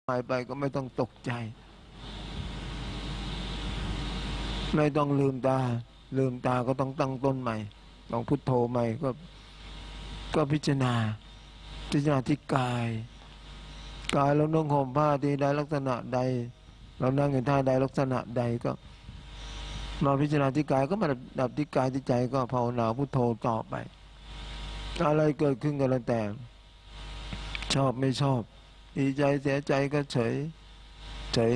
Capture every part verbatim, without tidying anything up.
หายไปก็ไม่ต้องตกใจไม่ต้องลืมตาลืมตาก็ต้องตั้งต้นใหม่ต้องพุทโธใหม่ก็ก็พิจารณาพิจารณาที่กายกายเรานุ่งห่มผ้าที่ใดลักษณะใดเรานั่งอยู่ท่าใดลักษณะใดก็มาพิจารณาที่กายก็มาดับที่กายที่ใจก็ภาวนาพุทโธต่อไปอะไรเกิดขึ้นก็แล้วแต่ชอบไม่ชอบดีใจเสียใจก็เฉยเฉย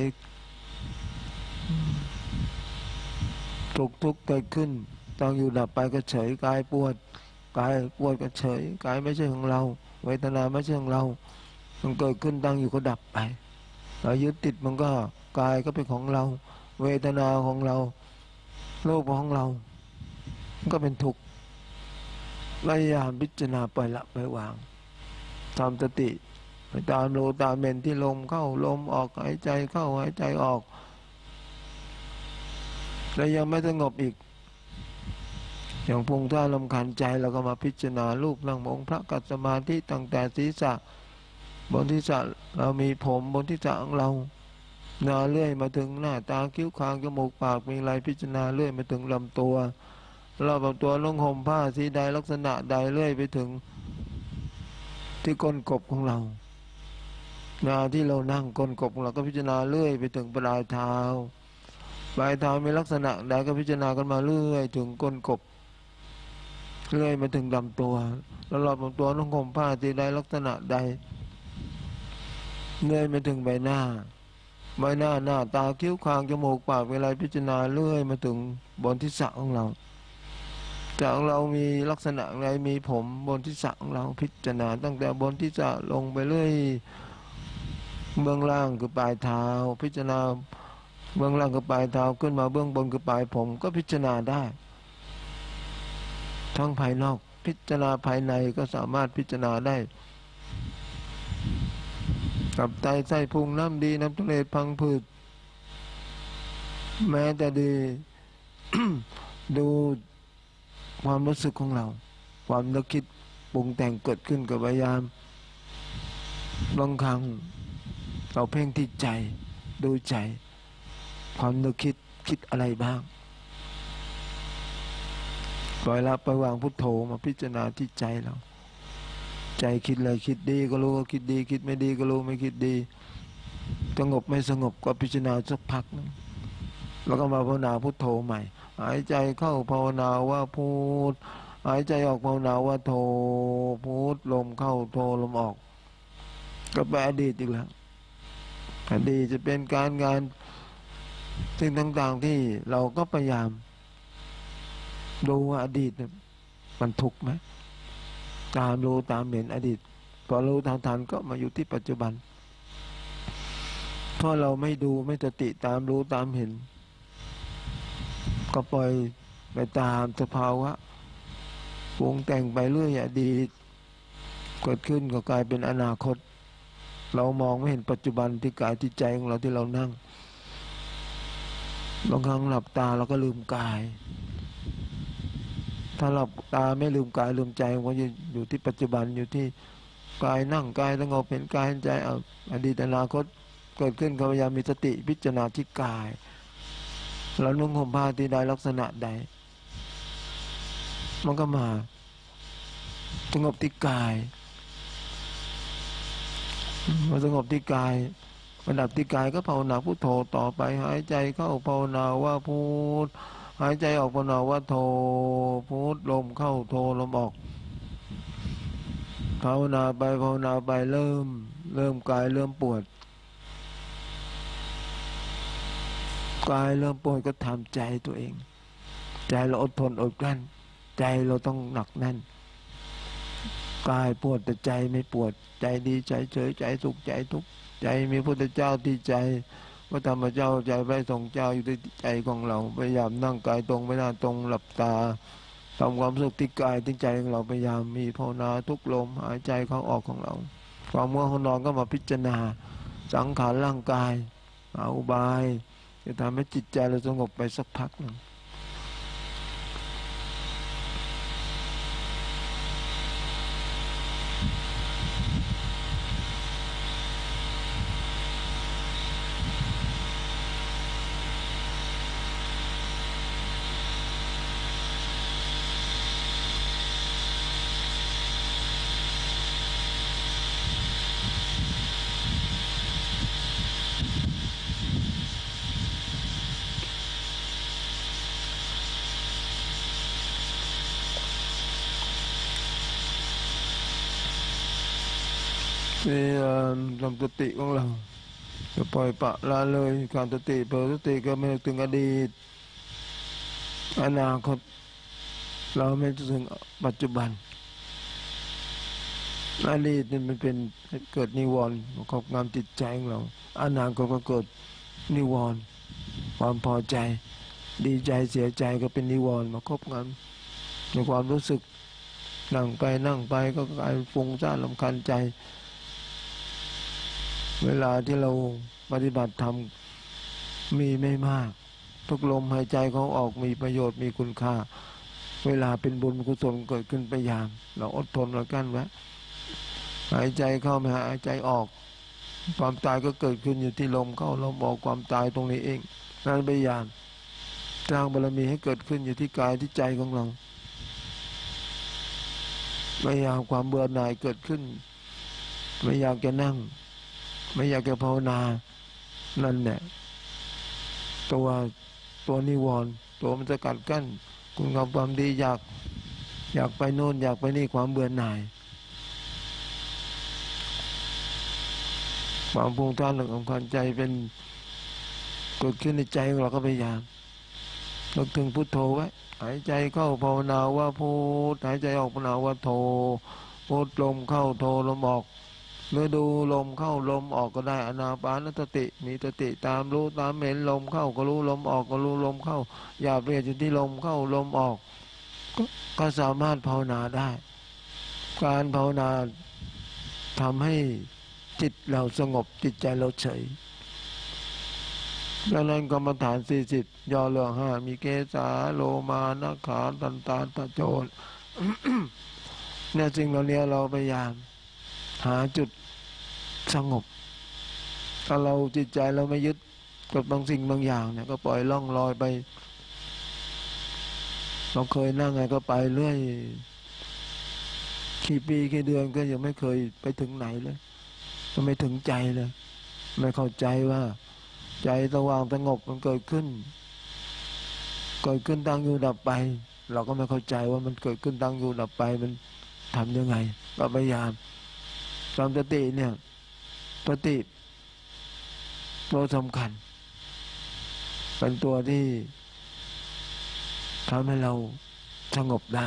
ทุกทุกเกิดขึ้นตั้งอยู่ดับไปก็เฉยกายปวดกายปวดก็เฉยกายไม่ใช่ของเราเวทนาไม่ใช่ของเรามันเกิดขึ้นตั้งอยู่ก็ดับไปเรายึดติดมันก็กายก็เป็นของเราเวทนาของเราโลกของเรามันก็เป็นทุกข์พยายามพิจารณาปล่อยละปล่อยวางทำสติไปตามรู้ตามเห็นที่ลมเข้าลมออกหายใจเข้าหายใจออกแล้วยังไม่สงบอีกอย่างพุงท่ารำคาญใจเราก็มาพิจารณารูปนั่งมองพระกัสมาธิตั้งแต่ศีรษะบนศีรษะเรามีผมบนศีรษะของเราหน้าเลื่อยมาถึงหน้าตาคิ้วคางจมูกปากมีอะไรพิจารณาเลื่อยมาถึงลำตัวรอบลำตัวนุ่งห่มผ้าสีใดลักษณะใดเลื่อยไปถึงที่ก้นกบของเราหน้าที่เรานั่งก้นกบของเราก็พิจารณาเลื่อยไปถึงปลายเท้าปลายเท้ามีลักษณะใดก็พิจารณากันมาเรื่อยถึงก้นกบเลื่อยมาถึงลำตัวแล้วรอบลำตัวนุ่งห่มผ้าสีใดลักษณะใดเลื่อยมาถึงใบหน้าใบหน้าหน้าตาคิ้วคางจมูกปากเวลาพิจารณาเลื่อยมาถึงบนทิศของเราจากของเรามีลักษณะอะไรมีผมบนทิศของเราพิจารณาตั้งแต่บนทิศลงไปเรื่อยเบื้องล่างคือปลายเท้าพิจารณาเบื้องล่างคือปลายเท้าขึ้นมาเบื้องบนคือปลายผมก็พิจารณาได้ทั้งภายนอกพิจารณาภายในก็สามารถพิจารณาได้กับไตไส้พุงน้ำดีน้ำทะเลพังผืดแม้แต่ดี ดูความรู้สึกของเราความนึกคิดปรุงแต่งเกิดขึ้นกับพยายามบางครั้งเราเพ่งที่ใจดูใจความนึกคิดคิดอะไรบ้างปล่อยละปล่อยวางพุทโธมาพิจารณาที่ใจเราใจคิดอะไรคิดดีก็รู้ว่าคิดดีคิดไม่ดีก็รู้ไม่คิดดีสงบไม่สงบก็พิจารณาสักพักนึงแล้วก็มาภาวนาพุทโธใหม่หายใจเข้าภาวนาว่าพุทหายใจออกภาวนาว่าโธพุทลมเข้าโธลมออกก็ไปอดีตอีกแล้วอดีตจะเป็นการงานสิ่งต่างๆที่เราก็พยายามดูว่าอดีตมันทุกข์ไหมตามรู้ตามเห็นอดีตพอรู้ทางทันก็มาอยู่ที่ปัจจุบันเพราะเราไม่ดูไม่สติตามรู้ตามเห็นก็ปล่อยไปตามสภาวะปรุงแต่งไปเรื่อยอดีตเกิดขึ้นก็กลายเป็นอนาคตเรามองไม่เห็นปัจจุบันที่กายที่ใจของเราที่เรานั่งบางครั้งหลับตาเราก็ลืมกายถ้าหลับตาไม่ลืมกายลืมใจมันจะอยู่ที่ปัจจุบันอยู่ที่กายนั่งกายสงบเห็นกายเห็นใจเอาอดีตอนาคตเกิดขึ้นก็พยายามมีสติพิจารณาที่กายเรานุ่งห่มผ้าที่ใดลักษณะใดมันก็มาสงบที่กายมาสงบที่กายมันดับที่กายก็ภาวนาพุทโธต่อไปหายใจเข้าภาวนาว่าพุทหายใจออกภาวนาว่าโธพุทลมเข้าโธลมออกภาวนาไปภาวนาไปเริ่มเริ่มกายเริ่มปวดกายเริ่มปวดก็ทำใจตัวเองใจเราอดทนอดกลั้นใจเราต้องหนักแน่นกายปวดแต่ใจไม่ปวดใจดีใจเฉยใจสุขใจทุกข์ใจมีพระพุทธเจ้าที่ใจพระธรรมเจ้าใจพระสงฆ์เจ้าอยู่ที่ใจของเราพยายามนั่งกายตรงไม่น่าตรงหลับตาทำความสุขที่กายที่ใจของเราพยายามมีภาวนาทุกลมหายใจเข้าออกของเราความง่วงของนอนก็มาพิจารณาสังขารร่างกายเอาอุบายจะทำให้จิตใจเราสงบไปสักพักหนึ่งมีทำสติของเราจะปล่อยปะละเลยการสติเผลอสติก็ไม่ถึงอดีตอนาคตเราไม่ถึงปัจจุบันอดีตนี่มันเป็นเกิดนิวรณ์ครอบงำจิตใจของเราอนาคตก็เกิดนิวรณ์ความพอใจดีใจเสียใจก็เป็นนิวรณ์มาครอบงำในความรู้สึกนั่งไปนั่งไปก็กลายฟุ้งซ่านรำคาญใจเวลาที่เราปฏิบัติธรรมมีไม่มากทุกลมหายใจเขาออกมีประโยชน์มีคุณค่าเวลาเป็นบุญกุศลเกิดขึ้นพยายามเราอดทนแล้วกันไว้หายใจเข้าไม่หายใจออกความตายก็เกิดขึ้นอยู่ที่ลมเข้าลมออกความตายตรงนี้เองนั้นพยายามสร้างบารมีให้เกิดขึ้นอยู่ที่กายที่ใจของเราพยายามความเบื่อหน่ายเกิดขึ้นไม่อยากจะนั่งไม่อยากจะภาวนานั่นแหละตัวตัวนิวรณ์ตัวมันจะกัดกั้นคุณงามความดีอยากอยากไปโน่นอยากไปนี่ความเบื่อหน่ายความพุ่งท่านหลังของความใจเป็นเกิดขึ้นในใจของเราก็พยายามนึกถึงพุทโธไว้หายใจเข้าภาวนาว่าพุทหายใจออกภาวนาว่าโธพุทลมเข้าโธลมออกเมื่อดูลมเข้าลมออกก็ได้อนาปานสติมีสติตามรู้ตามเห็นลมเข้าก็รู้ลมออกก็รู้ลมเข้าอย่าเปลี่ยนอยู่ที่ลมเข้าลมออกก็สามารถภาวนาได้การภาวนาทำให้จิตเราสงบจิตใจเราเฉยดังนั้นกรรมฐานสี่สิบย่อเรื่องห้ามีเกสาโลมานาขาตันตาตะโจน เนี่ยสิ่งเหล่านี้เราพยายามหาจุดสงบถ้าเราจิตใจเราไม่ยึดกับบางสิ่งบางอย่างเนี่ยก็ปล่อยล่องลอยไปเราเคยนั่งไงก็ไปเรื่อยกี่ปีกี่เดือนก็ยังไม่เคยไปถึงไหนเลยก็ไม่ถึงใจเลยไม่เข้าใจว่าใจสว่างสงบมันเกิดขึ้นเกิดขึ้นตั้งอยู่ดับไปเราก็ไม่เข้าใจว่ามันเกิดขึ้นตั้งอยู่ดับไปมันทำยังไงก็พยายามตามสติเนี่ยสติตัวสำคัญเป็นตัวที่ทำให้เราสงบได้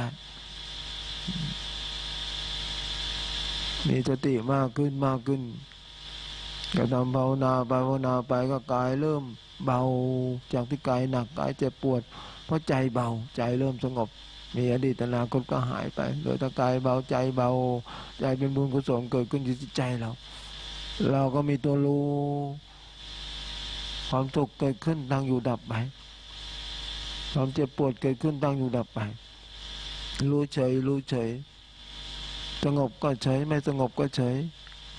มีสติมากขึ้นมากขึ้นก็ทำภาวนาไปภาวนาไปก็กายเริ่มเบาจากที่กายหนักกายเจ็บปวดเพราะใจเบาใจเริ่มสงบมีอดีตอนาคตก็หายไปโดยถ้ากายเบาใจเบาใจเป็นบุญกุศลเกิดขึ้นที่ใจเราเราก็มีตัวรู้ความสุขเกิดขึ้นตั้งอยู่ดับไปความเจ็บปวดเกิดขึ้นตั้งอยู่ดับไปรู้เฉยรู้เฉยสงบก็เฉยไม่สงบก็เฉย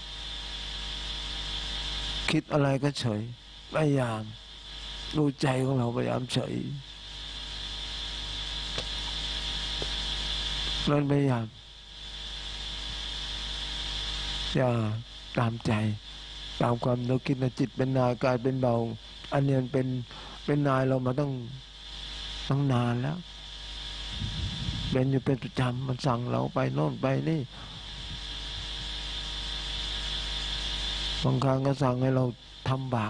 คิดอะไรก็เฉยพยายามรู้ใจของเราพยายามเฉยนั่นพยายามอย่าตามใจตามความนึกคิดนะจิตเป็นนายกายเป็นเบาอันนี้เป็นเป็นนายเรามาตั้งตั้งนานแล้วเป็นอยู่เป็นประจำมันสั่งเราไปโน่นไปนี่บางครั้งก็สั่งให้เราทำบาป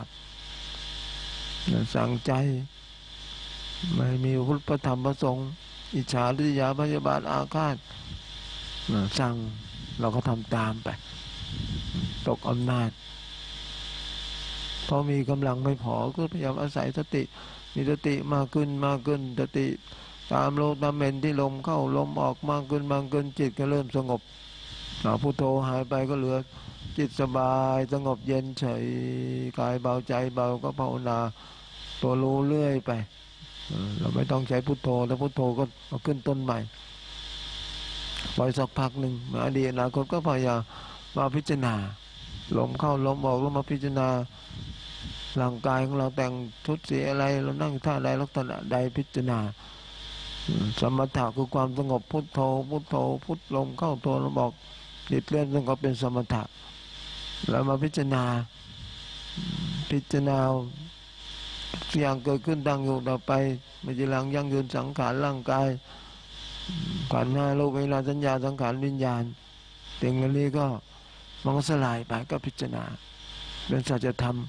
สั่งใจไม่มีพุทธธรรมประสงค์อิจฉาริษยาพยาบาทอาฆาตสั่งเราก็ทำตามไปตกอำนาจพอมีกำลังไม่พอก็พยายามอาศัยสติมีสติมากขึ้นมากขึ้นสติตามโลตามเมนที่ลมเข้าลมออกมากขึ้นมากขึ้นจิตก็เริ่มสงบพุทโธหายไปก็เหลือจิตสบายสงบเย็นเฉยกายเบาใจเบาก็ภาวนาตัวรู้เรื่อยไปเราไม่ต้องใช้พุทโธแล้วพุทโธก็เอาขึ้นต้นใหม่ปล่อยสักพักหนึ่งมาอดีตอนาคตก็พยายามมาพิจารณาลมเข้าลมออกแล้วมาพิจารณาร่างกายของเราแต่งชุดสีอะไรเรานั่งท่าใดลักษณะใดพิจารณาสมถะคือความสงบพุทโธพุทโธพุทลมเข้าโธลมออกจิตเลื่อนสงบเป็นสมถะแล้วมาพิจารณาพิจารณาอย่างเกิดขึ้นตั้งอยู่ต่อไปไม่ใช่หลังยั่งยืนสังขารร่างกายขันธ์ห้ารูปเวลาสัญญาสังขารวิญญาณสิ่งเหล่านี้ก็มันก็สลายไปก็พิจารณาเป็นสัจธรรม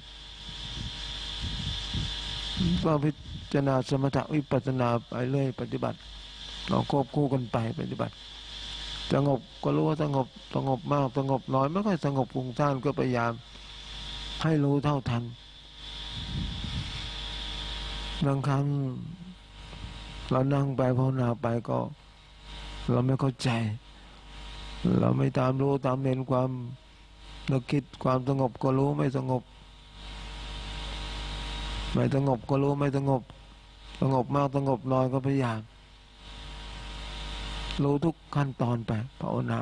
ก็พิจารณาสมถะวิปัสสนาไปเรื่อยปฏิบัติเราควบคู่กันไปปฏิบัติสงบก็รู้ว่าสงบสงบมากสงบน้อยไม่ค่อยสงบฟุ้งซ่านก็พยายามให้รู้เท่าทันบางครั้งเรานั่งไปภาวนาไปก็เราไม่เข้าใจเราไม่ตามรู้ตามเห็นความนึกคิดความสงบก็รู้ไม่สงบไม่สงบก็รู้ไม่สงบสงบมากสงบน้อยก็พยายามรู้ทุกขั้นตอนไปภาวนา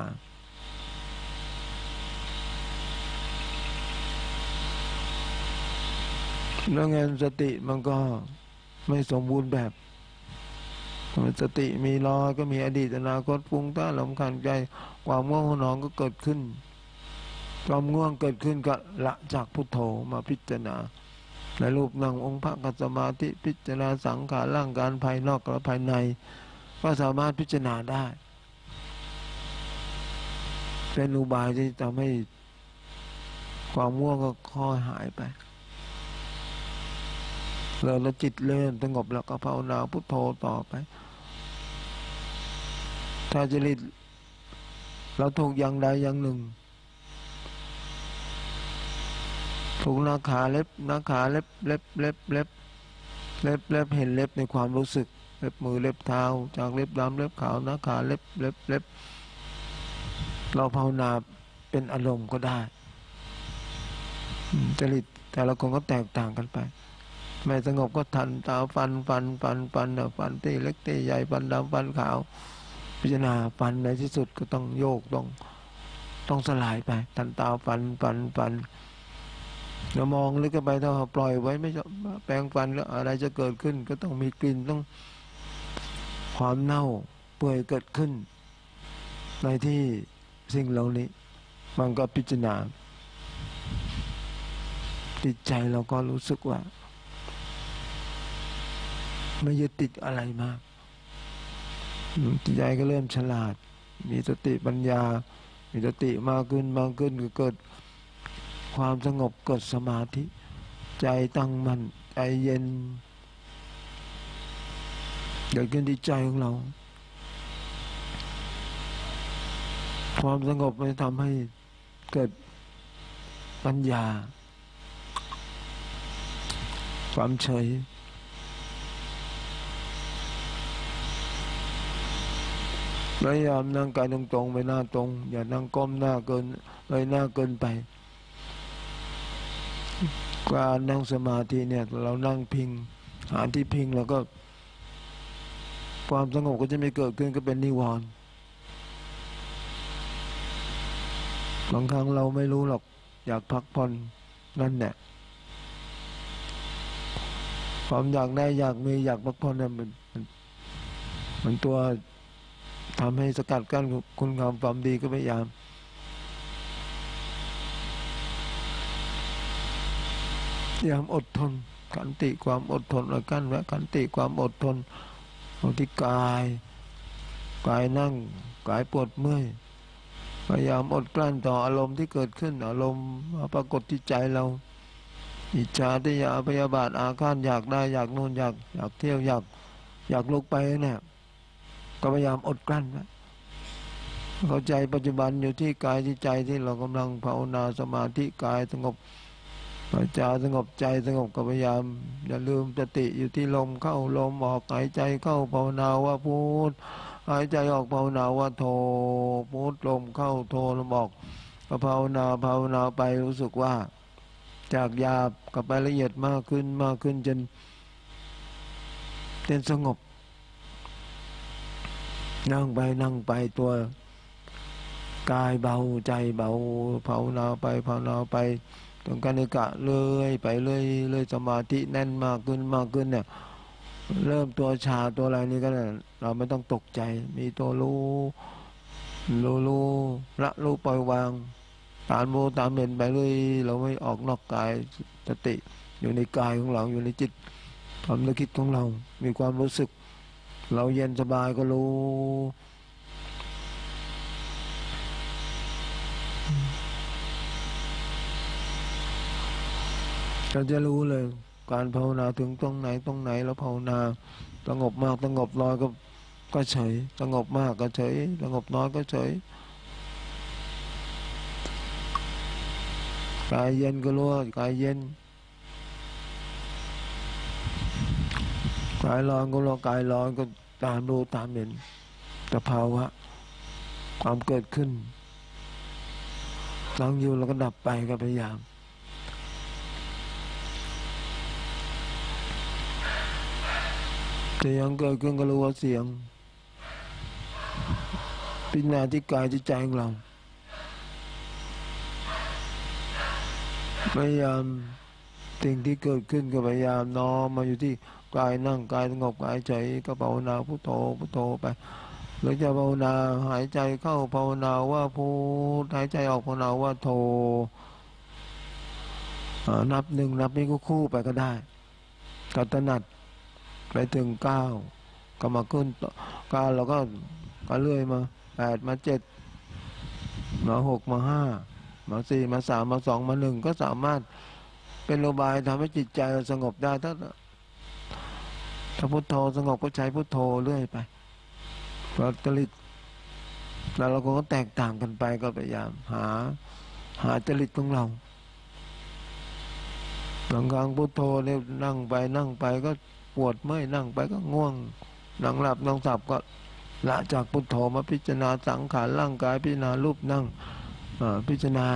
แล้วงานสติมันก็ไม่สมบูรณ์แบบสติมีรอยก็มีอดีตอนาคตฟุ้งซ่านรำคาญใจความง่วงนอนก็เกิดขึ้นความง่วงเกิดขึ้นก็ละจากพุทโธมาพิจารณาในรูปนั่งองค์พระกัสมาธิพิจารณาสังขารร่างกายภายนอกและภายในก็สามารถพิจารณาได้เป็นอุบายที่ทำให้ความง่วงก็ค่อยหายไปแล้วจิตเริ่มสงบแล้วก็ภาวนาพุทโธต่อไปถ้าจริตเราถูกอย่างใดอย่างหนึ่งถูกหน้าขาเล็บหน้าขาเล็บเล็บเล็บเล็บเล็บเล็บเห็นเล็บในความรู้สึกเล็บมือเล็บเท้าจากเล็บดำเล็บขาวหน้าขาเล็บเล็บเล็บเราภาวนาเป็นอารมณ์ก็ได้จริตแต่ละคนก็แตกต่างกันไปไม่สงบก็ทันตาฟันฟันฟันฟันฟันที่เล็กที่ใหญ่ฟันดำฟันขาวพิจารณาฟันในที่สุดก็ต้องโยกต้องต้องสลายไปทันตาฟันฟันฟันเรามองลึกไปถ้าปล่อยไว้ไม่แปรงฟันแล้วอะไรจะเกิดขึ้นก็ต้องมีกลิ่นต้องความเน่าเปื่อยเกิดขึ้นในที่สิ่งเหล่านี้มันก็พิจารณาจิตใจเราก็รู้สึกว่าไม่ยึดติดอะไรมากจิตใจก็เริ่มฉลาดมีสติปัญญามีสติมากขึ้นมากขึ้นก็เกิดความสงบเกิดสมาธิใจตั้งมั่นใจเย็นเกิดขึ้นที่ใจของเราความสงบมันทำให้เกิดปัญญาความเฉยพยายามนั่งกายตรงๆไปหน้าตรงอย่านั่งก้มหน้าเกินเลยหน้าเกินไปการนั่งสมาธิเนี่ยเรานั่งพิงหาที่พิงแล้วก็ความสงบก็จะไม่เกิดขึ้นก็เป็นนิวรณ์บางครั้งเราไม่รู้หรอกอยากพักผ่อนนั่นแหละความอยากได้อยากมีอยากพักผ่อนเนี่ยมันมันตัวทำให้สกัดกั้นคุณงามความดีก็พยายามพยายามอดทนขันติความอดทนและกั้นไว้ขันติความอดทนเอาที่กายกายนั่งกายปวดเมื่อยพยายามอดกลั้นต่ออารมณ์ที่เกิดขึ้นอารมณ์ปรากฏที่ใจเราอิจฉาทิฏฐิพยาบาทอาฆาตอยากได้อยากโน่นอยากอยากเที่ยวอยากอยากลุกไปเนี่ยก็พยายามอดกลั้นไว้เข้าใจปัจจุบันอยู่ที่กายที่ใจที่เรากำลังภาวนาสมาธิกายสงบวาจาสงบใจสงบก็พยายามอย่าลืมสติอยู่ที่ลมเข้าลมออกหายใจเข้าภาวนาว่าพุทหายใจออกภาวนาว่าโทพุทลมเข้าโทลมออกก็ภาวนาภาวนาไปรู้สึกว่าจากหยาบกับไปละเอียดมากขึ้นมากขึ้นจนเป็นสงบนั่งไปนั่งไปตัวกายเบาใจเบาภาวนาไปภาวนาไปตรงกันนิกะเลยไปเลยเลยสมาธิแน่นมากขึ้นมากขึ้นเนี่ยเริ่มตัวชาตัวอะไรนี่ก็เราไม่ต้องตกใจมีตัวรู้รู้รู้ละรู้ปล่อยวางตามรู้ตามเห็นไปเลยเราไม่ออกนอกกายสติอยู่ในกายของเราอยู่ในจิตความนึกคิดของเรามีความรู้สึกเราเย็นสบายก็รู้เราจะรู้เลยการภาวนาถึงตรงไหนตรงไหนแล้วภาวนาสงบมากสงบน้อยก็ก็เฉยสงบมากก็เฉยสงบน้อยก็เฉยกายเย็นก็รู้กายเย็นกายร้อนก็รู้กายร้อนก็ตามรู้ตามเห็นแต่ภาวะความเกิดขึ้นตั้งอยู่แล้วก็ดับไปก็พยายามเสียงเกิดขึ้นก็รู้ว่าเสียงพิจารณาที่กายที่ใจของเราพยายามสิ่งที่เกิดขึ้นก็พยายามน้อมมาอยู่ที่กายนั่งกายสงบกายเฉยก็ภาวนาพุทโธพุทโธไปหรือจะภาวนาหายใจเข้าภาวนาว่าพุทหายใจออกภาวนาว่าโธนับหนึ่งนับนี้ก็คู่ไปก็ได้ก็ถนัดไปถึงเก้าก็มาขึ้นเก้าเราก็ก็เลื่อยมาแปดมาเจ็ดมาหกมาห้ามาสี่มาสามมาสองมาหนึ่งก็สามารถเป็นโลบายทำให้จิตใจเราสงบได้ถ้าถ้าพุทโธสงบก็ใช้พุทโธเรื่อยไปพอจริตแล้วเราก็แตกต่างกันไปก็พยายามหาหาจริตของเราบางครั้งพุทโธเนี่ยนั่งไปนั่งไปก็ปวดเมื่อยนั่งไปก็ง่วงนั่งหลับนั่งสับก็ละจากพุทโธมาพิจารณาสังขารร่างกายพิจารณารูปนั่งพิจารณา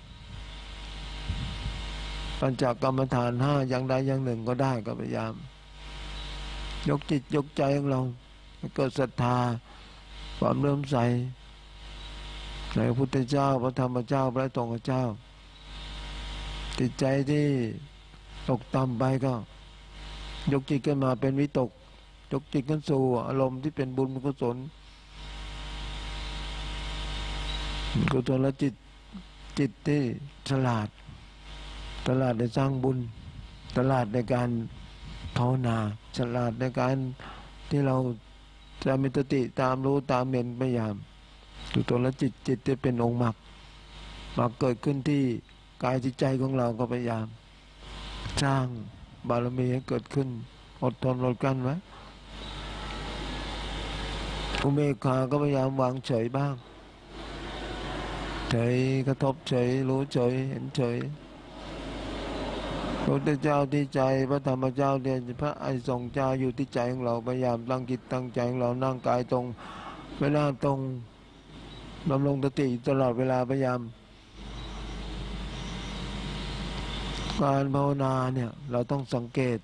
ปัญจกรรมฐานห้าอย่างใดอย่างหนึ่งก็ได้ก็พยายามยกจิตยกใจของเราให้เกิดศรัทธาความเริ่มใสในพระพุทธเจ้าพระธรรมเจ้าพระสงฆ์เจ้าจิตใจที่ตกต่ำไปก็ยกจิตขึ้นมาเป็นวิตกยกจิตขึ้นสู่อารมณ์ที่เป็นบุญกุศลกุศลจิตจิตที่ฉลาดฉลาดในสร้างบุญฉลาดในการภาวนาฉลาดในการที่เราจะมีสติตามรู้ตามเห็นพยายามกุศลจิตจิตที่เป็นองค์มรรคมาเกิดขึ้นที่กายที่ใจของเราก็พยายามสร้างบารมีให้เกิดขึ้นอดทนอดกลั้นไว้อุเบกขาก็พยายามวางเฉยบ้างเฉยกระทบเฉยรู้เฉยเห็นเฉยพระพุทธเจ้าที่ใจพระธรรมเจ้าเดียนพระอริยสงฆ์เจ้าอยู่ที่ใจของเราพยายามตั้งจิตตั้งใจของเรานั่งกายตรงเวลาตรงดำรงสติตลอดเวลาพยายามการภาวนาเนี่ยเราต้องสังเกต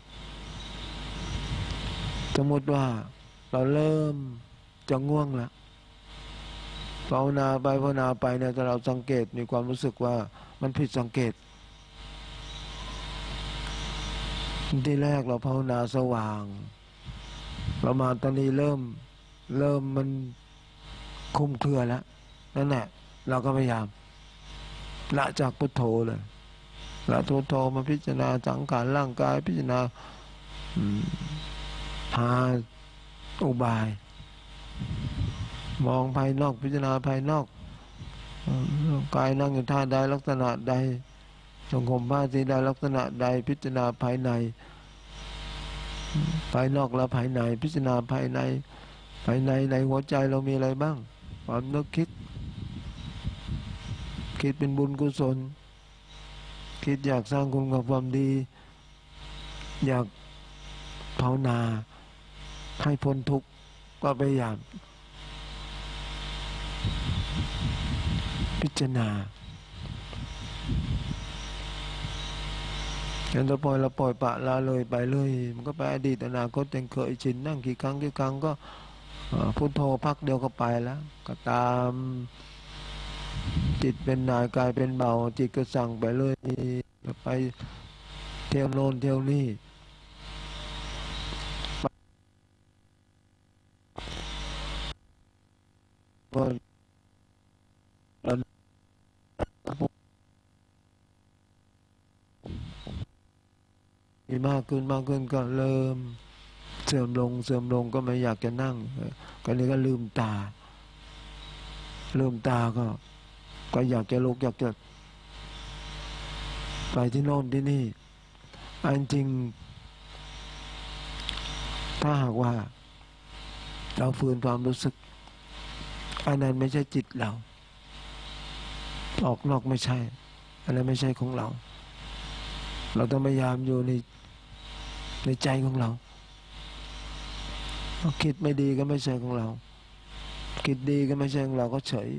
สมมติว่าเราเริ่มจะง่วงแล้วภาวนาไปภาวนาไปเนี่ยถ้าเราสังเกตมีความรู้สึกว่ามันผิดสังเกตที่แรกเราภาวนาสว่างเรามาตอนนี้เริ่มเริ่มมันคลุมเครือแล้วนั่นแหละเราก็พยายามละจากพุทโธเลยละพุทโธมาพิจารณาสังขารร่างกายพิจารณาหาอุบายมองภายนอกพิจารณาภายนอกกายนั่งอยู่ท่าใดลักษณะใดจงห่มผ้าสีใดลักษณะใดพิจารณาภายในภายนอกและภายในพิจารณาภายในภายในในหัวใจเรามีอะไรบ้างความนึกคิดคิดเป็นบุญกุศลคิดอยากสร้างคุณกับความดีอยากภาวนาให้พ้นทุกข์ก็พยายามพิจารณาอย่างเราปล่อยเราปล่อยปะละเลยไปเลยมันก็ไปอดีตอนาคตยังเคยชินนั่งกี่ครั้งกี่ครั้งก็พุทโธพักเดียวก็ไปแล้วก็ตามจิตเป็นนายกายเป็นเบาจิตก็สั่งไปเลยไปเที่ยวโน่นเที่ยวนี่ก็มีมากขึ้นมากขึ้นก็เริ่มเสื่อมลงเสื่อมลงก็ไม่อยากจะนั่งก็เลยก็ลืมตาลืมตาก็ก็อยากจะลุกอยากจะไปไปที่โน่นที่นี่อันจริงถ้าหากว่าเราฝืนความรู้สึกอันนั้นไม่ใช่จิตเราออกนอกไม่ใช่อันนั้นไม่ใช่ของเราเราต้องพยายามอยู่ในในใจของเราคิดไม่ดีก็ไม่ใช่ของเราคิดดีก็ไม่ใช่ของเราก็เฉย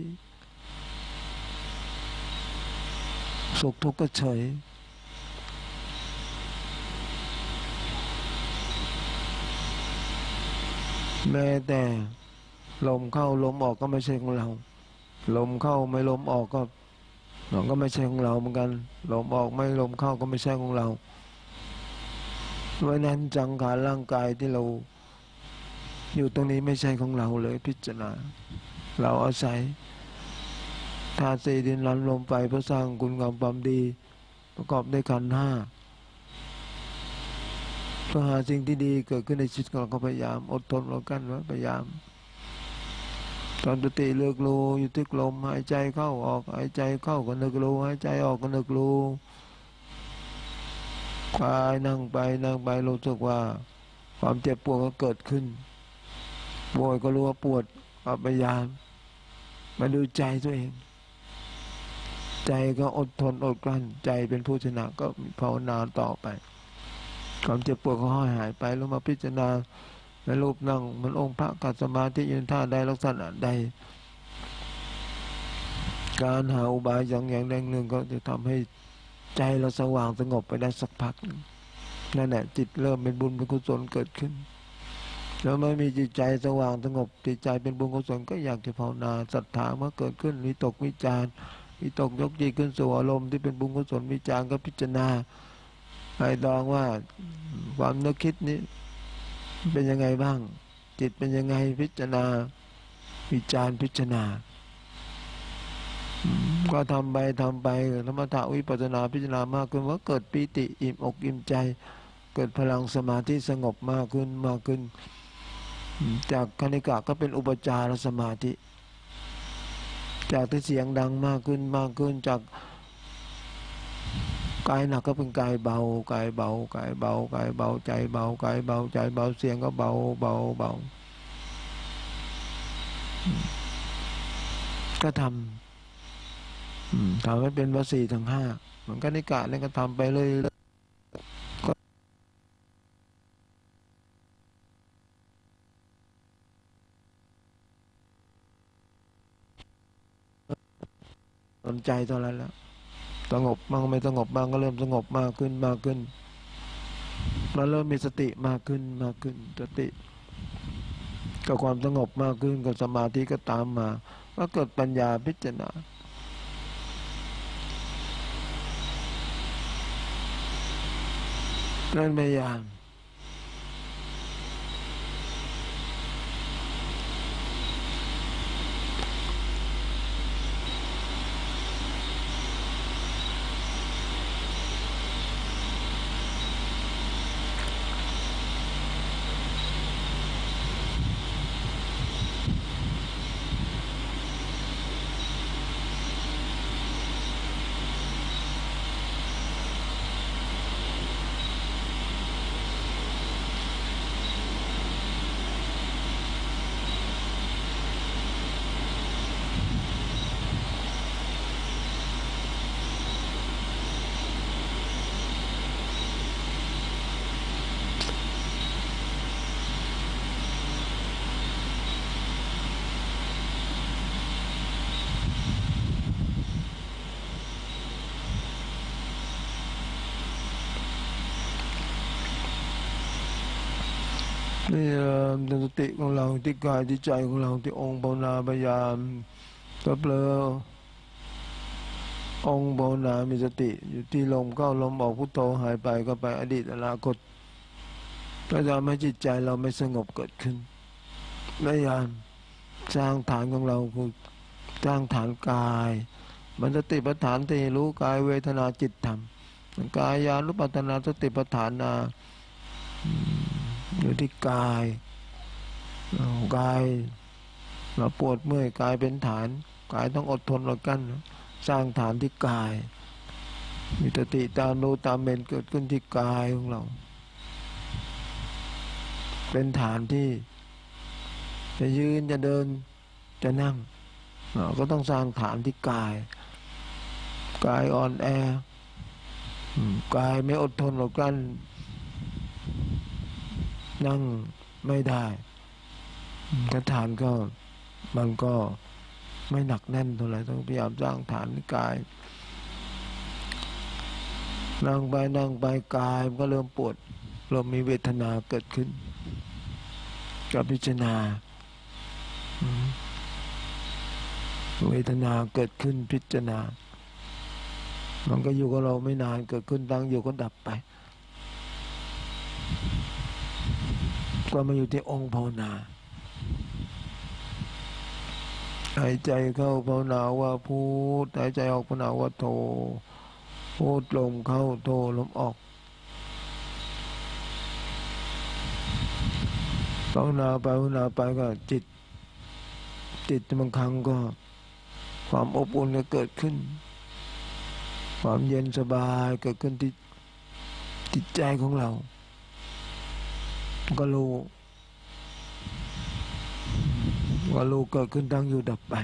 สุขทุกข์ก็เฉยแม้แต่ลมเข้าลมออกก็ไม่ใช่ของเราลมเข้าไม่ลมออกก็เราก็ไม่ใช่ของเราเหมือนกันลมออกไม่ลมเข้าก็ไม่ใช่ของเราเพราะนั้นจังขารร่างกายที่เราอยู่ตรงนี้ไม่ใช่ของเราเลยพิจารณาเราอาศัยธาตุสี่ดินน้ำลมไฟเพื่อสร้างคุณงามความดีประกอบด้วยขันธ์ห้าเพื่อหาสิ่งที่ดีเกิดขึ้นในชีวิตของเราก็พยายามอดทนเรากันไว้พยายามตอนสติเลือกรู้อยู่ที่ลมหายใจเข้าออกหายใจเข้าก็นึกรู้หายใจออกก็นึกรู้กายนั่งไปนั่งไปรู้สึกว่าความเจ็บปวดก็เกิดขึ้นปวดก็รู้ว่าปวดก็พยายามมาดูใจตัวเองใจก็อดทนอดกลั้นใจเป็นผู้ชนะก็ภาวนาต่อไปความเจ็บปวดก็หายหายไปแล้วมาพิจารณาในรูปนั่งมันองค์พระกัดสมาธิยืนท่าใดลักษณะใดการหาอุบายอย่างอย่างใดหนึ่งก็จะทำให้ใจเราสว่างสงบไปได้สักพักนั่นแหละจิตเริ่มเป็นบุญเป็นกุศลเกิดขึ้นแล้วไม่มีจิตใจสว่างสงบจิตใจเป็นบุญกุศลก็อยากจะภาวนาศรัทธาเมื่อเกิดขึ้นวิตกวิจารวิตกยกจิตขึ้นสู่อารมณ์ที่เป็นบุญกุศลวิจารก็พิจารณาให้ดองว่าความนึกคิดนี้เป็นยังไงบ้างจิตเป็นยังไงพิจารณาวิจารพิจารณาก็ทำไปทำไปธรรมะวิปัสสนาพิจารณามากขึ้นว่าเกิดปีติอิ่มอกอิ่มใจเกิดพลังสมาธิสงบมากขึ้นมากขึ้นจากคณิกะก็เป็นอุปจารสมาธิจากที่เสียงดังมากขึ้นมากขึ้นจากกายหนักก็เป็นกายเบากายเบากายเบากายเบาใจเบากายเบาใจเบาเสียงก็เบาเบาเบาก็ทำทำให้เป็นวสีทั้งห้าเหมือนกันนิกะนี่ก็ทำไปเลยสนใจเท่านั้นแล้วสงบบ้างไม่สงบบ้างก็เริ่มสงบมากขึ้นมากขึ้นเราเริ่มมีสติมากขึ้นมากขึ้นสติกับความสงบมากขึ้นกับสมาธิก็ตามมาก็เกิดปัญญาพิจารณาเรื่องไม่ยากนี่สติของเราที่กายที่ใจของเราที่องค์ภาวนาพยายามก็เปลือองค์ภาวนามีสติอยู่ที่ลมเข้าลมออกพุทโธหายไปก็ไปอดีตอนาคตก็จะทำให้จิตใจเราไม่สงบเกิดขึ้นพยายามสร้างฐานของเราคือสร้างฐานกายมันสติปัฏฐานที่รู้กายเวทนาจิตธรรมกายานุปัฏฐานาสติปัฏฐานาอยู่ที่กายกายเราปวดเมื่อยกายเป็นฐานกายต้องอดทนอดกั้นสร้างฐานที่กายมีสติตามรู้ตามเป็นเกิดขึ้นที่กายของเรา เป็นฐานที่จะยืนจะเดินจะนั่งเราก็ต้องสร้างฐานที่กายกายอ่อนแอกายไม่อดทนอดกลั้นนั่งไม่ได้กระฐานก็มันก็ไม่หนักแน่นเท่าไหร่ต้องพยายามสร้างฐานที่กายนั่งไปนั่งไปกายมันก็เริ่มปวดเริ่มมีเวทนาเกิดขึ้นก็พิจารณาเวทนาเกิดขึ้นพิจารณามันก็อยู่กับเราไม่นานเกิดขึ้นตั้งอยู่ก็ดับไปก็มาอยู่ที่องค์ภาวนาหายใจเข้าภาวนาว่าพุทหายใจออกภาวนาว่าโธพุทลมเข้าโธลมออกภาวนาไปภาวนาไปก็จิตจิตบางครั้งก็ความอบอุ่นก็เกิดขึ้นความเย็นสบายเกิดขึ้นที่จิตใจของเราก็รู้ว่ารู้เกิดขึ้นตั้งอยู่ดับไป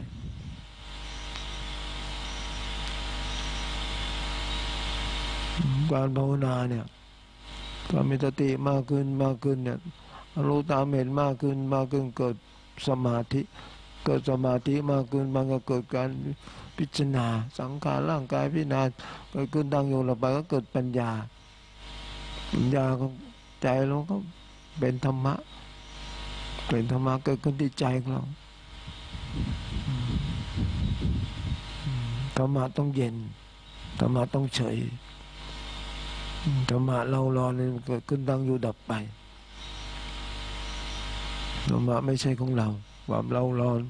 การภาวนาเนี่ยก็มีสติมากขึ้นมากขึ้นเนี่ยรู้ตามเห็นมากขึ้นมากขึ้นเกิดสมาธิเกิดสมาธิมากขึ้นมันก็เกิดการพิจารณาสังขารร่างกายพิจารณาเกิดขึ้นตั้งอยู่ดับไปก็เกิดปัญญาปัญญาของใจเราก็เป็นธรรมะเป็นธรรมะเกิดขึ้นที่ใจของเราธรรมะต้องเย็นธรรมะต้องเฉยธรรมะเรารอเนี่ยเกิดขึ้นตั้งอยู่ดับไปธรรมะไม่ใช่ของเราความเราร้อน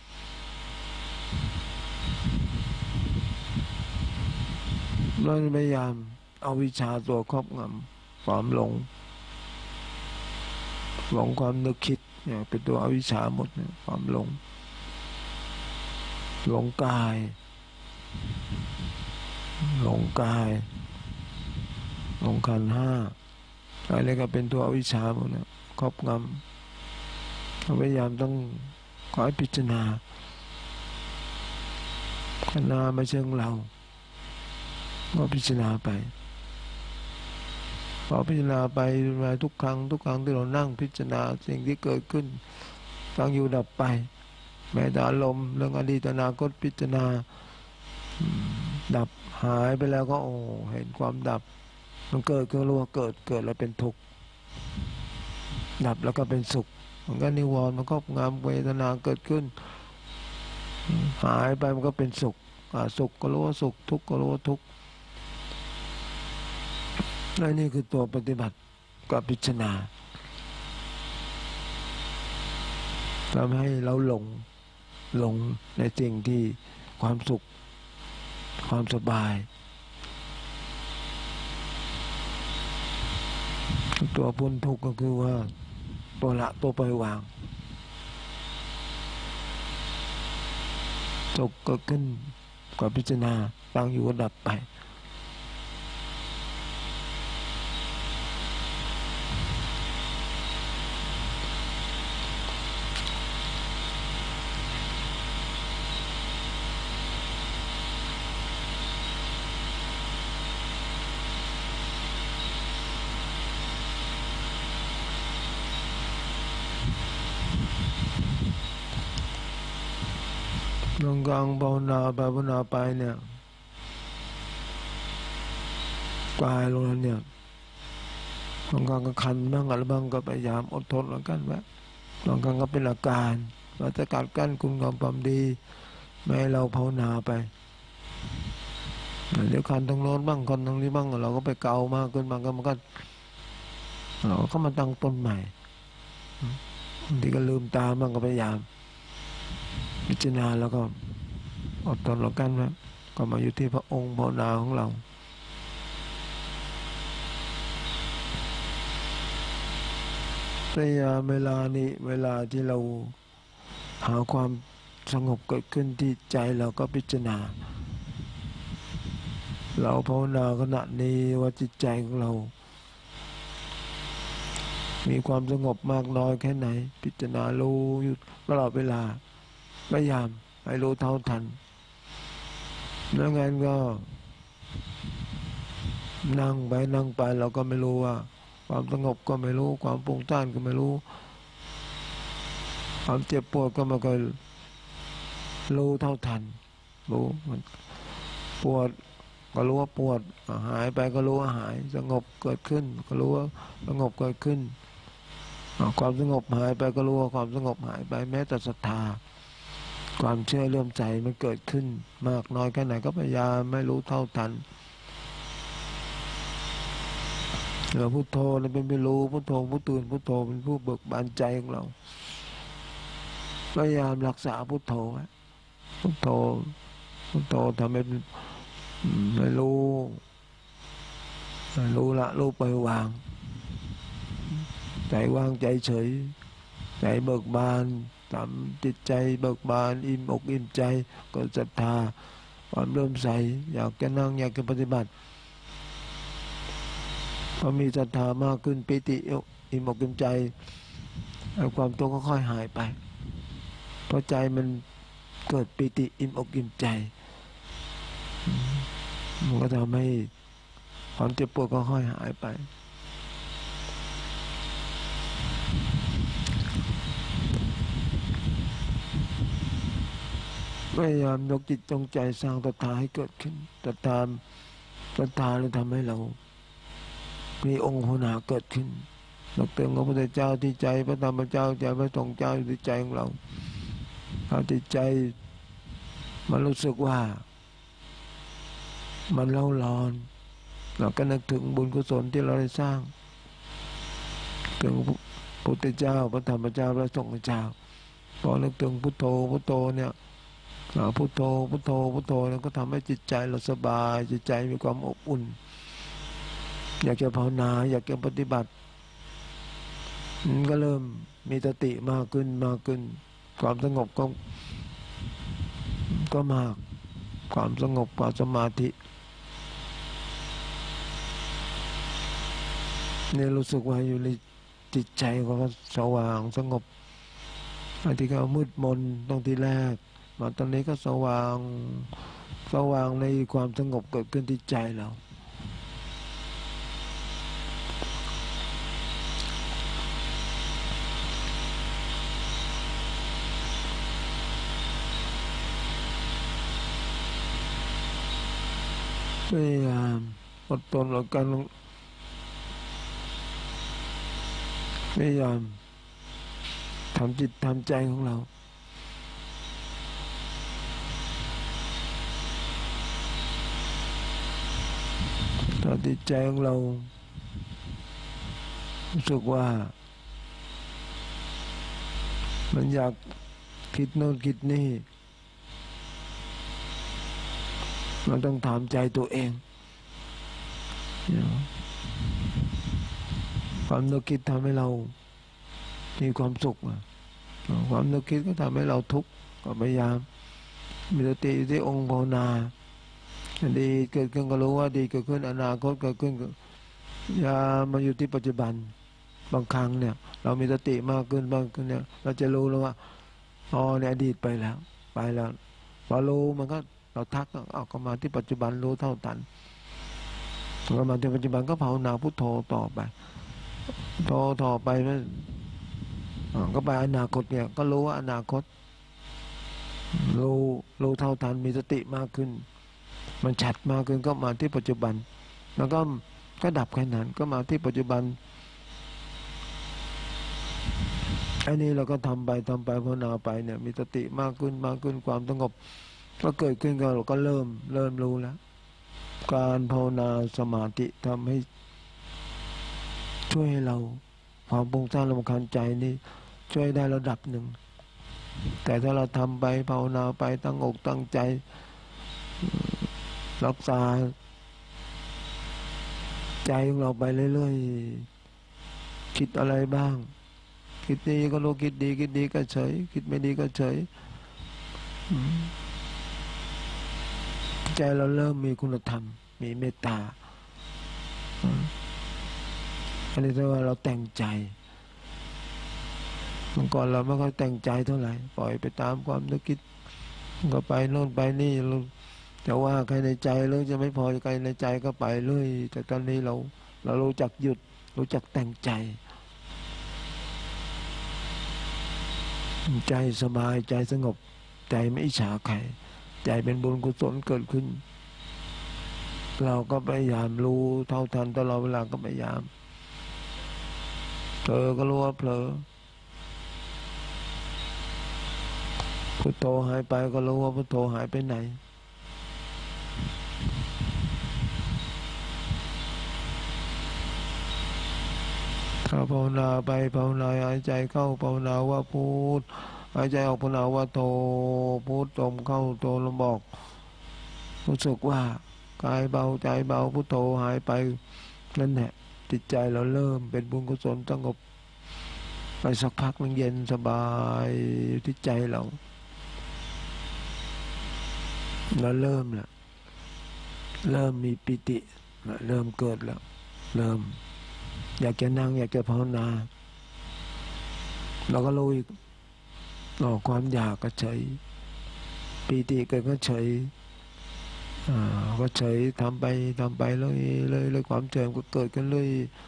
เราพยายามเอาวิชาตัวครอบงำความหลงหลงความนึกคิดเนี่ยเป็นตัวอวิชชาหมดเนี่ยความหลงหลงกายหลงกายหลงขันธ์ห้าอะไรก็เป็นตัวอวิชชาหมดเนี่ยครอบงำพยายามต้องขอให้พิจารณาพิจารณาไม่ใช่ของเราก็พิจารณาไปพอพิจารณาไปมาทุกครั้งทุกครั้งที่เรานั่งพิจารณาสิ่งที่เกิดขึ้นตั้งอยู่ดับไปแม้แต่อารมณ์เรื่องอดีตอนาคตพิจารณาดับหายไปแล้วก็โอ้เห็นความดับมันเกิดก็รู้ว่าเกิดเกิดแล้วเป็นทุกข์ดับแล้วก็เป็นสุขมันก็นิวรณ์มันก็งามเวทนาเกิดขึ้นหายไปมันก็เป็นสุขสุขก็รู้ว่าสุขทุกข์ก็รู้ว่าทุกข์และนี่คือตัวปฏิบัติกับพิจารณาทำให้เราหลงหลงในสิ่งที่ความสุขความสบายตัวพ้นทุกข์ก็คือว่าตัวละตัวปล่อยวางสุขเกิดขึ้นกับพิจารณาตั้งอยู่ก็ดับไป ลงกลางภาวนาไปภาวนาไปเนี่ยกายลงนั้นเนี่ยบางครั้งก็คันบ้างอะไรบ้างก็พยายามอดทนแล้วกันไว้บางครั้งก็เป็นอาการว่าจะกัดกั้นคุณงามความดีไม่ให้เราภาวนาไปเดี๋ยวคันตรงโน้นบ้างคันตรงนี้บ้างเราก็ไปเกามากขึ้นบางก็มันก็เราก็มาตั้งต้นใหม่บางทีก็ลืมตาบ้างก็พยายามพิจารณาแล้วก็อดทนแล้วกันไว้ก็มาอยู่ที่พระองค์ภาวนาของเราพยายามเวลานี้เวลาที่เราหาความสงบเกิดขึ้นที่ใจเราก็พิจารณาเราภาวนาขณะนี้ว่าจิตใจของเรามีความสงบมากน้อยแค่ไหนพิจารณารู้อยู่ตลอดเวลาพยายามให้รู้เท่าทันแล้วงั้นก็นั่งไปนั่งไปเราก็ไม่รู้ว่าความสงบก็ไม่รู้ความฟุ้งซ่านก็ไม่รู้ความเจ็บปวดก็ไม่เคยรู้เท่าทันรู้มันปวดก็รู้ว่าปวดหายไปก็รู้ว่าหายสงบเกิดขึ้นก็รู้ว่าสงบเกิดขึ้นความสงบหายไปก็รู้ว่าความสงบหายไปแม้แต่ศรัทธาความเชื่อเลื่อมใสมันเกิดขึ้นมากน้อยแค่ไหนก็พยายามไม่รู้เท่าทันเราพุทโธเราเป็นไม่รู้พุทโธผู้ตื่นพุทโธเป็นผู้เบิกบานใจของเราพยายามรักษาพุทโธไว้พุทโธพุทโธทำให้ไม่รู้รู้ละรู้ไปวางใจว่างใจเฉยใจเบิกบานทำจิตใจเบิกบานอิ่มอกอิ่มใจก็ศรัทธาความเริ่มใสอยากจะนั่งอยากจะปฏิบัติพอมีศรัทธามากขึ้นปิติอิ่มอกอิ่มใจความทุกข์ก็ค่อยหายไปเพราะใจมันเกิดปิติอิ่มอกอิ่มใจมันก็ทำให้ความเจ็บปวดก็ค่อยหายไปพยายามยกจิตจงใจสร้างศรัทธาให้เกิดขึ้นศรัทธาศรัทธาเลยทำให้เรามีองค์ภาวนาเกิดขึ้นนึกถึงพระพุทธเจ้าที่ใจพระธรรมเจ้าใจพระสงฆ์เจ้าอยู่ที่ใจของเราถ้าที่ใจมันรู้สึกว่ามันเล่าร้อนเราก็นึกถึงบุญกุศลที่เราได้สร้างถึงพระพุทธเจ้าพระธรรมเจ้าพระสงฆ์เจ้าพอนึกถึงพุทโธพุทโธเนี่ยพุทโธพุทโธพุทโธแล้วก็ทำให้จิตใจเราสบายจิตใจมีความอบอุ่นอยากจะภาวนาอยากจะปฏิบัติก็เริ่มมีสติมากขึ้นมากขึ้นความสงบก็ก็มากความสงบความสมาธิเนี่ยรู้สึกว่าอยู่ในจิตใจก็สว่างสงบอันที่เขามืดมนตรงที่แรกมาตอนนี้ก็สว่างสว่างในความสงบเกิดขึ้นที่ใจเราพยายามอดทนแล้วกันพยายามทำจิตทำใจของเราถ้าจิตใจของเรารู้สึกว่ามันอยากคิดโน่นคิดนี่เราต้องถามใจตัวเองความนึกคิดทำให้เรามีความสุขความนึกคิดก็ทำให้เราทุกข์ก็พยายามมีสติอยู่ที่องค์ภาวนาดีเกิดขึ้นก็รู้ว่าดีเกิดขึ้นอนาคตเกิดขึ้นอย่ามาอยู่ที่ปัจจุบันบางครั้งเนี่ยเรามีสติมากขึ้นบางขึ้นเนี่ยเราจะรู้แล้วว่าอ๋อในอดีตไปแล้วไปแล้วพอรู้มันก็เราทักเอาก็มาที่ปัจจุบันรู้เท่าทันก็มาที่ปัจจุบันก็ภาวนาพุทโธต่อไปโธต่อไปมันก็ไปอนาคตเนี่ยก็รู้ว่าอนาคตรู้รู้เท่าทันมีสติมากขึ้นมันชัดมากขึ้นก็มาที่ปัจจุบันแล้วก็ก็ดับแค่นั้นก็มาที่ปัจจุบันอันนี้เราก็ทำไปทำไปภาวนาไปเนี่ยมีสติมากขึ้นมากขึ้นความสงบก็เกิดขึ้นก็เราก็เริ่มเริ่มรู้แล้วการภาวนาสมาธิทำให้ช่วยให้เราความฟุ้งซ่านรำคาญใจนี่ช่วยได้ระดับหนึ่งแต่ถ้าเราทำไปภาวนาไปตั้งอกตั้งใจรักษาใจของเราไปเรื่อยๆคิดอะไรบ้างคิดดีก็รู้คิดดีคิดดีก็เฉยคิดไม่ดีก็เฉยใจเราเริ่มมีคุณธรรมมีเมตตาอันนี้เรียกว่าเราแต่งใจเมื่อก่อนเราไม่ค่อยแต่งใจเท่าไหร่ปล่อยไปตามความนึกคิดก็ไปโน่นไปนี่เราจะว่าใครในใจหรือจะไม่พอใครในใจก็ไปเลยแต่ตอนนี้เราเรารู้จักหยุดรู้จักแต่งใจใจสบายใจสงบใจไม่อิจฉาใครใจเป็นบุญกุศลเกิดขึ้นเราก็พยายามรู้เท่าทันตลอดเวลาก็พยายามเผลอก็รู้ว่าเผลอพุทโธหายไปก็รู้ว่าพุทโธหายไปไหนถ้าภาวนาไปภาวนาหายใจเข้าภาวนาว่าพุทหายใจออกภาวนาว่าโธพุทลมเข้าโธลมออกรู้สึกว่ากายเบาใจเบาพุทโธหายไปนั่นแหละจิตใจเราเริ่มเป็นบุญกุศลสงบไปสักพักนึงเย็นสบายที่ใจเราเราเริ่มแล้วเริ่มมีปิติเริ่มเกิดแล้วเริ่มอยากจะนั่งอยากจะภาวนาเราก็รู้อีกออกความอยากก็เฉยปิติเกิดก็เฉยอ่าก็เฉยทำไปทำไปเลยเลยเลยความเฉยก็เกิดกันเลย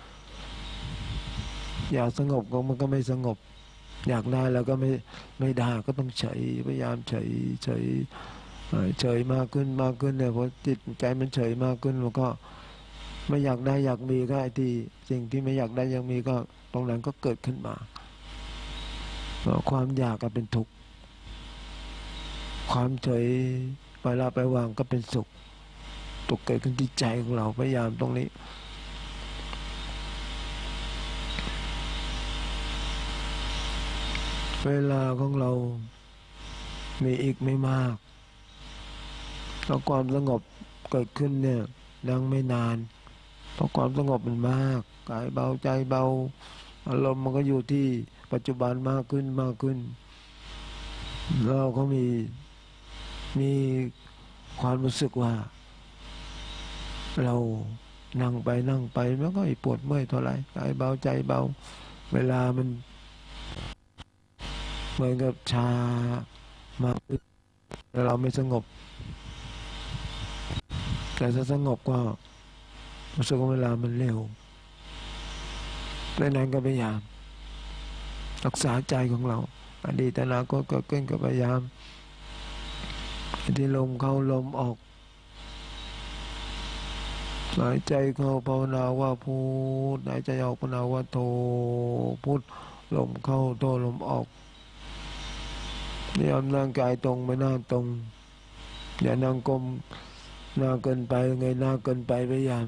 อยากสงบก็มันก็ไม่สงบอยากได้แล้วก็ไม่ไม่ได้ก็ต้องเฉยพยายามเฉยเฉยเฉยมากขึ้นมากขึ้นเนี่ยพอจิตใจมันเฉยมากขึ้นมันก็ไม่อยากได้อยากมีก็ไอ้ที่สิ่งที่ไม่อยากได้ยังมีก็ตรงนั้นก็เกิดขึ้นมาความอยากก็เป็นทุกข์ความเฉยเวลาไปวางก็เป็นสุขตกเกิดขึ้นที่ใจของเราพยายามตรงนี้เวลาของเรามีอีกไม่มากแล้วความสงบเกิดขึ้นเนี่ยยังไม่นานเพราะความสงบมันมากกายเบาใจเบาอารมณ์มันก็อยู่ที่ปัจจุบันมากขึ้นมากขึ้นเราก็มีมีความรู้สึกว่าเรานั่งไปนั่งไปมันก็ปวดเมื่อยเท่าไหร่กายเบาใจเบาเวลามันเหมือนกับชามากแต่เราไม่สงบแต่ถ้าสงบก็รู้สึกว่าเวลามันเร็วดังนั้นก็พยายามรักษาใจของเราอดีตอนาคตก็เกินก็พยายามที่ลมเข้าลมออกหายใจเข้าภาวนาว่าพุทหายใจออกภาวนาว่าโธพุทลมเข้าโธลมออกนี่ยอมนั่งกายตรงไม่น่าตรงอย่านั่งกลมหน้าเกินไปไงหน้าเกินไปพยายาม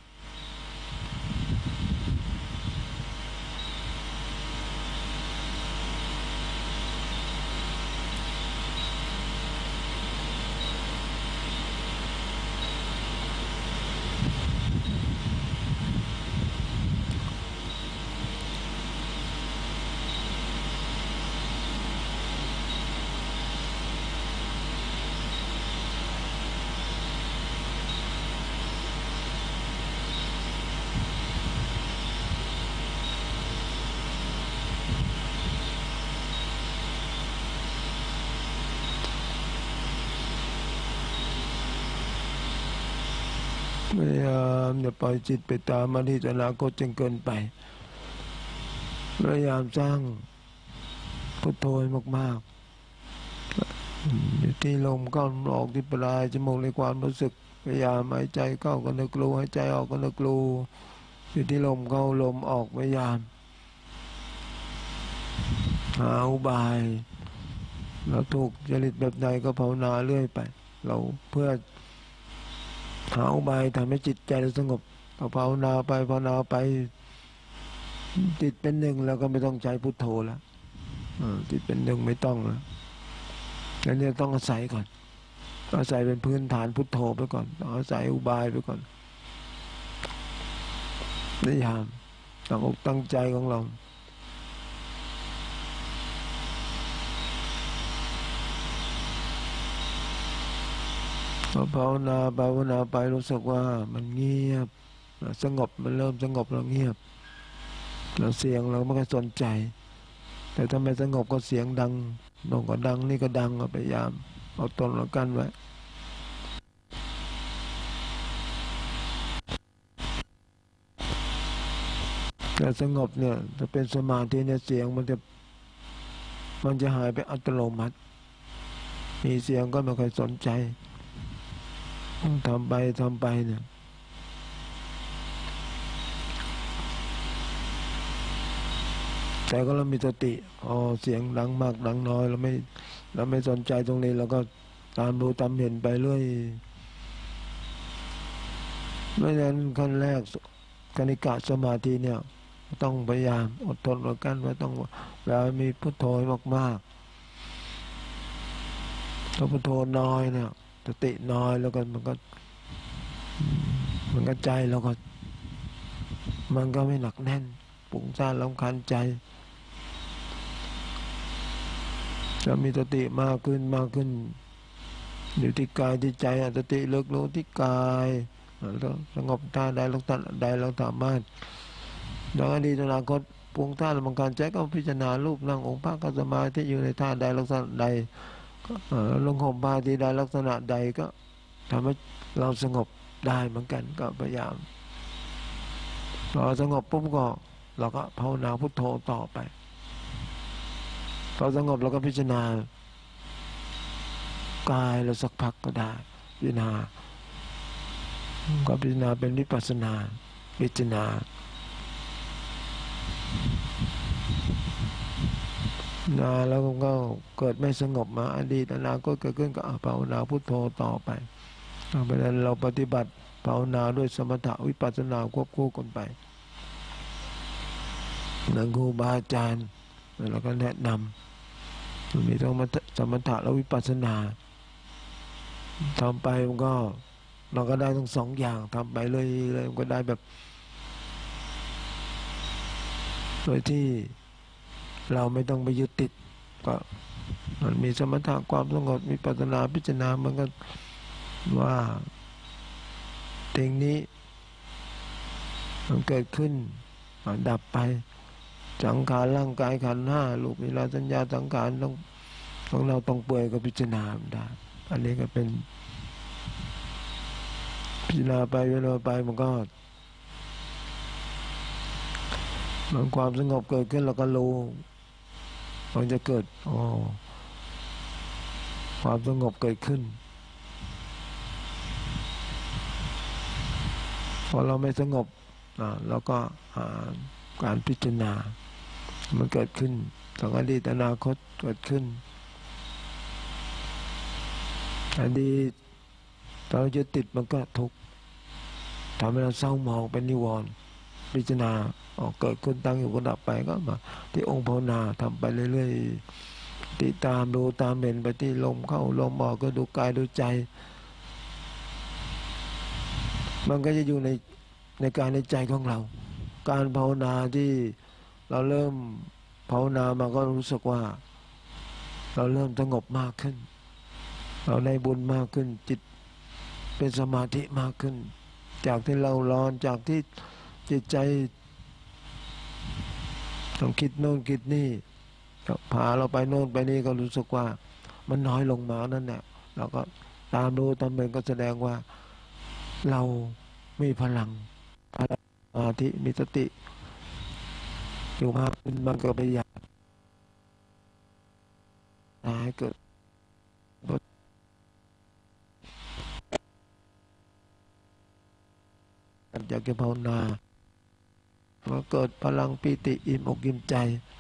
พยายามอย่าปล่อยจิตไปตามอดีตอนาคตจนเกินไปพยายามสร้างพุทโธให้มากๆอยู่ที่ลมเข้าออกที่ปลายจมูกในความรู้สึกพยายามหายใจเข้าก็นึกรู้หายใจออกก็นึกรู้อยู่ที่ลมเข้าลมออกพยายามหาอุบายเราถูกจริตแบบใดก็ภาวนาเรื่อยไปเราเพื่อหาอุบายทำให้จิตใจเราสงบภาวนาไปภาวนาไปจิตเป็นหนึ่งแล้วก็ไม่ต้องใช้พุทโธแล้วจิตเป็นหนึ่งไม่ต้องแล้วอันนี้ต้องอาศัยก่อนอาศัยเป็นพื้นฐานพุทโธไปก่อนอาศัยอุบายไปก่อนพยายามตั้งอกตั้งใจของเราพอภาวนาภาวนาไปรู้สึกว่ามันเงียบสงบมันเริ่มสงบแล้วเงียบแล้วเสียงเราไม่ค่อยสนใจแต่ถ้าไม่สงบก็เสียงดังโน่นก็ดังนี่ก็ดังก็พยายามเอาตนเรากันไว้แต่สงบเนี่ยถ้าเป็นสมาธิเนี่ยเสียงมันจะมันจะหายไปอัตโนมัติมีเสียงก็ไม่ค่อยสนใจทำไปทำไปเนี่ยแต่ก็เรามีสติอ๋อเสียงดังมากดังน้อยเราไม่เราไม่สนใจตรงนี้เราก็ตามรู้ตามเห็นไปเรื่อยเพราะฉะนั้นขั้นแรกกนิกะสมาธิเนี่ยต้องพยายามอดทนอดกั้นไว้ต้องเวลามีพุทโธมากๆถ้าพุทโธน้อยเนี่ยสติน้อยแล้วก็มันก็มันก็ใจแล้วก็มันก็ไม่หนักแน่นปุงซ่านรำคาญใจจะมีสติมากขึ้นมากขึ้นอยู่ที่กายที่ใจสติเลิกรู้ที่กายสงบท่าใดลักษณะใดเราสามารถดังอดีตอนาคตปุงท่ารำคาญใจก็พิจารณารูปนั่งองค์พระก็สมาธิอยู่ในท่าใดลักษณะใดลงห่มผ้าที่ใดลักษณะใดก็ทำให้เราสงบได้เหมือนกันก็พยายามพอสงบปุ๊บก็เราก็ภาวนาพุทโธต่อไปพอสงบเราก็พิจารณากายเราสักพักก็ได้พิจารณาก็พิจารณาเป็นวิปัสสนาพิจารณานาแล้วก็เกิดไม่สงบมาอดีตอนาคตเกิดขึ้นก็ภาวนาพุทโธต่อไปเพราะฉะนั้นเราปฏิบัติภาวนาด้วยสมถะวิปัสสนาควบคู่กันไปนักครูบาอาจารย์เราก็แนะนำมีทั้งสมถะและวิปัสสนาทำไปมันก็เราก็ได้ทั้งสองอย่างทำไปเลยเลยมันก็ได้แบบโดยที่เราไม่ต้องไปยึดติดก็มันมีสมถะความสงบวิปัสสนาพิจารณามันก็ว่าสิ่งนี้มันเกิดขึ้นดับไปสังขารร่างกายขันธ์ห้ารูปเวลาสัญญาสังขารต้องของเราต้องเปื่อยก็พิจารณาได้อันนี้ก็เป็นพิจารณาไปพิจารณาไปมันก็มันความสงบเกิดขึ้นเราก็รู้มันจะเกิดอ๋อความสงบเกิดขึ้นพอเราไม่สงบอ่าเราก็หาการพิจารณามันเกิดขึ้นทั้งอดีตอนาคตเกิดขึ้นอดีตเราจะติดมันก็ทุกข์ทำให้เราเศร้าหมองเป็นนิวรณ์พิจารณาออกเกิดขึ้นตั้งอยู่ก็ดับไปก็มาที่องค์ภาวนาทำไปเรื่อยๆติดตามดูตามเห็นไปที่ลมเข้าลมออกก็ดูกายดูใจมันก็จะอยู่ในในกายในใจของเราการภาวนาที่เราเริ่มภาวนามาก็รู้สึกว่าเราเริ่มสงบมากขึ้นเราได้บุญมากขึ้นจิตเป็นสมาธิมากขึ้นจากที่เราร้อนจากที่จิตใจต้องคิดโน่นคิดนี่พาเราไปโน่นไปนี่ก็รู้สึกว่ามันน้อยลงมานั่นแหละเราก็ตามดูตามเป็นก็แสดงว่าเรามีพลังสมาธิมีสติอยู่มากขึ้นมันก็พยายามให้เกิดอยากจะภาวนาพอเกิดพลังปิติอิ่มอกอิ่มใจ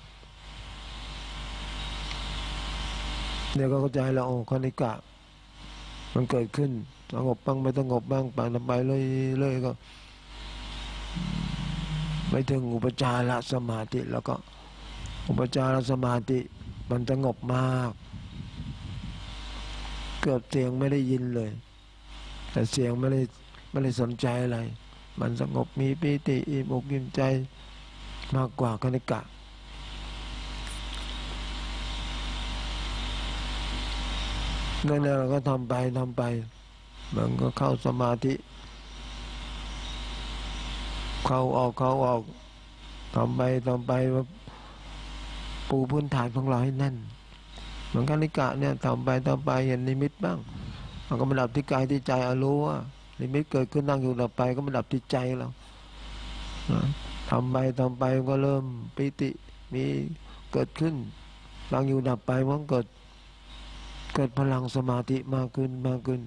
เนี่ยก็เข้าใจแล้วโอ้คณิกะมันเกิดขึ้นสงบบ้างไม่สงบบ้างไปทำไปเรื่อยๆก็ไปถึงอุปจารสมาธิแล้วก็อุปจารสมาธิมันสงบมากเกือบเสียงไม่ได้ยินเลยแต่เสียงไม่ได้ไม่ได้สนใจอะไรมันสงบมีปิติอิ่มอกอิ่มใจมากกว่าคณิกะนั่นแหละเราก็ทำไปทำไปมันก็เข้าสมาธิเข้าออกเข้าออกทำไปทำไปว่าปูพื้นฐานของเราให้แน่นเหมือนกันนิกะเนี่ยทำไปทำไปเห็นนิมิตบ้างมันก็มาดับที่กายที่ใจเอารู้ว่านิมิตเกิดขึ้นนั่งอยู่ดับไปก็มาดับที่ใจเราทำไปทำไปก็เริ่มปิติมีเกิดขึ้นนั่งอยู่ดับไปมันเกิดเกิดพลังสมาธิมากขึ้นมากขึ้น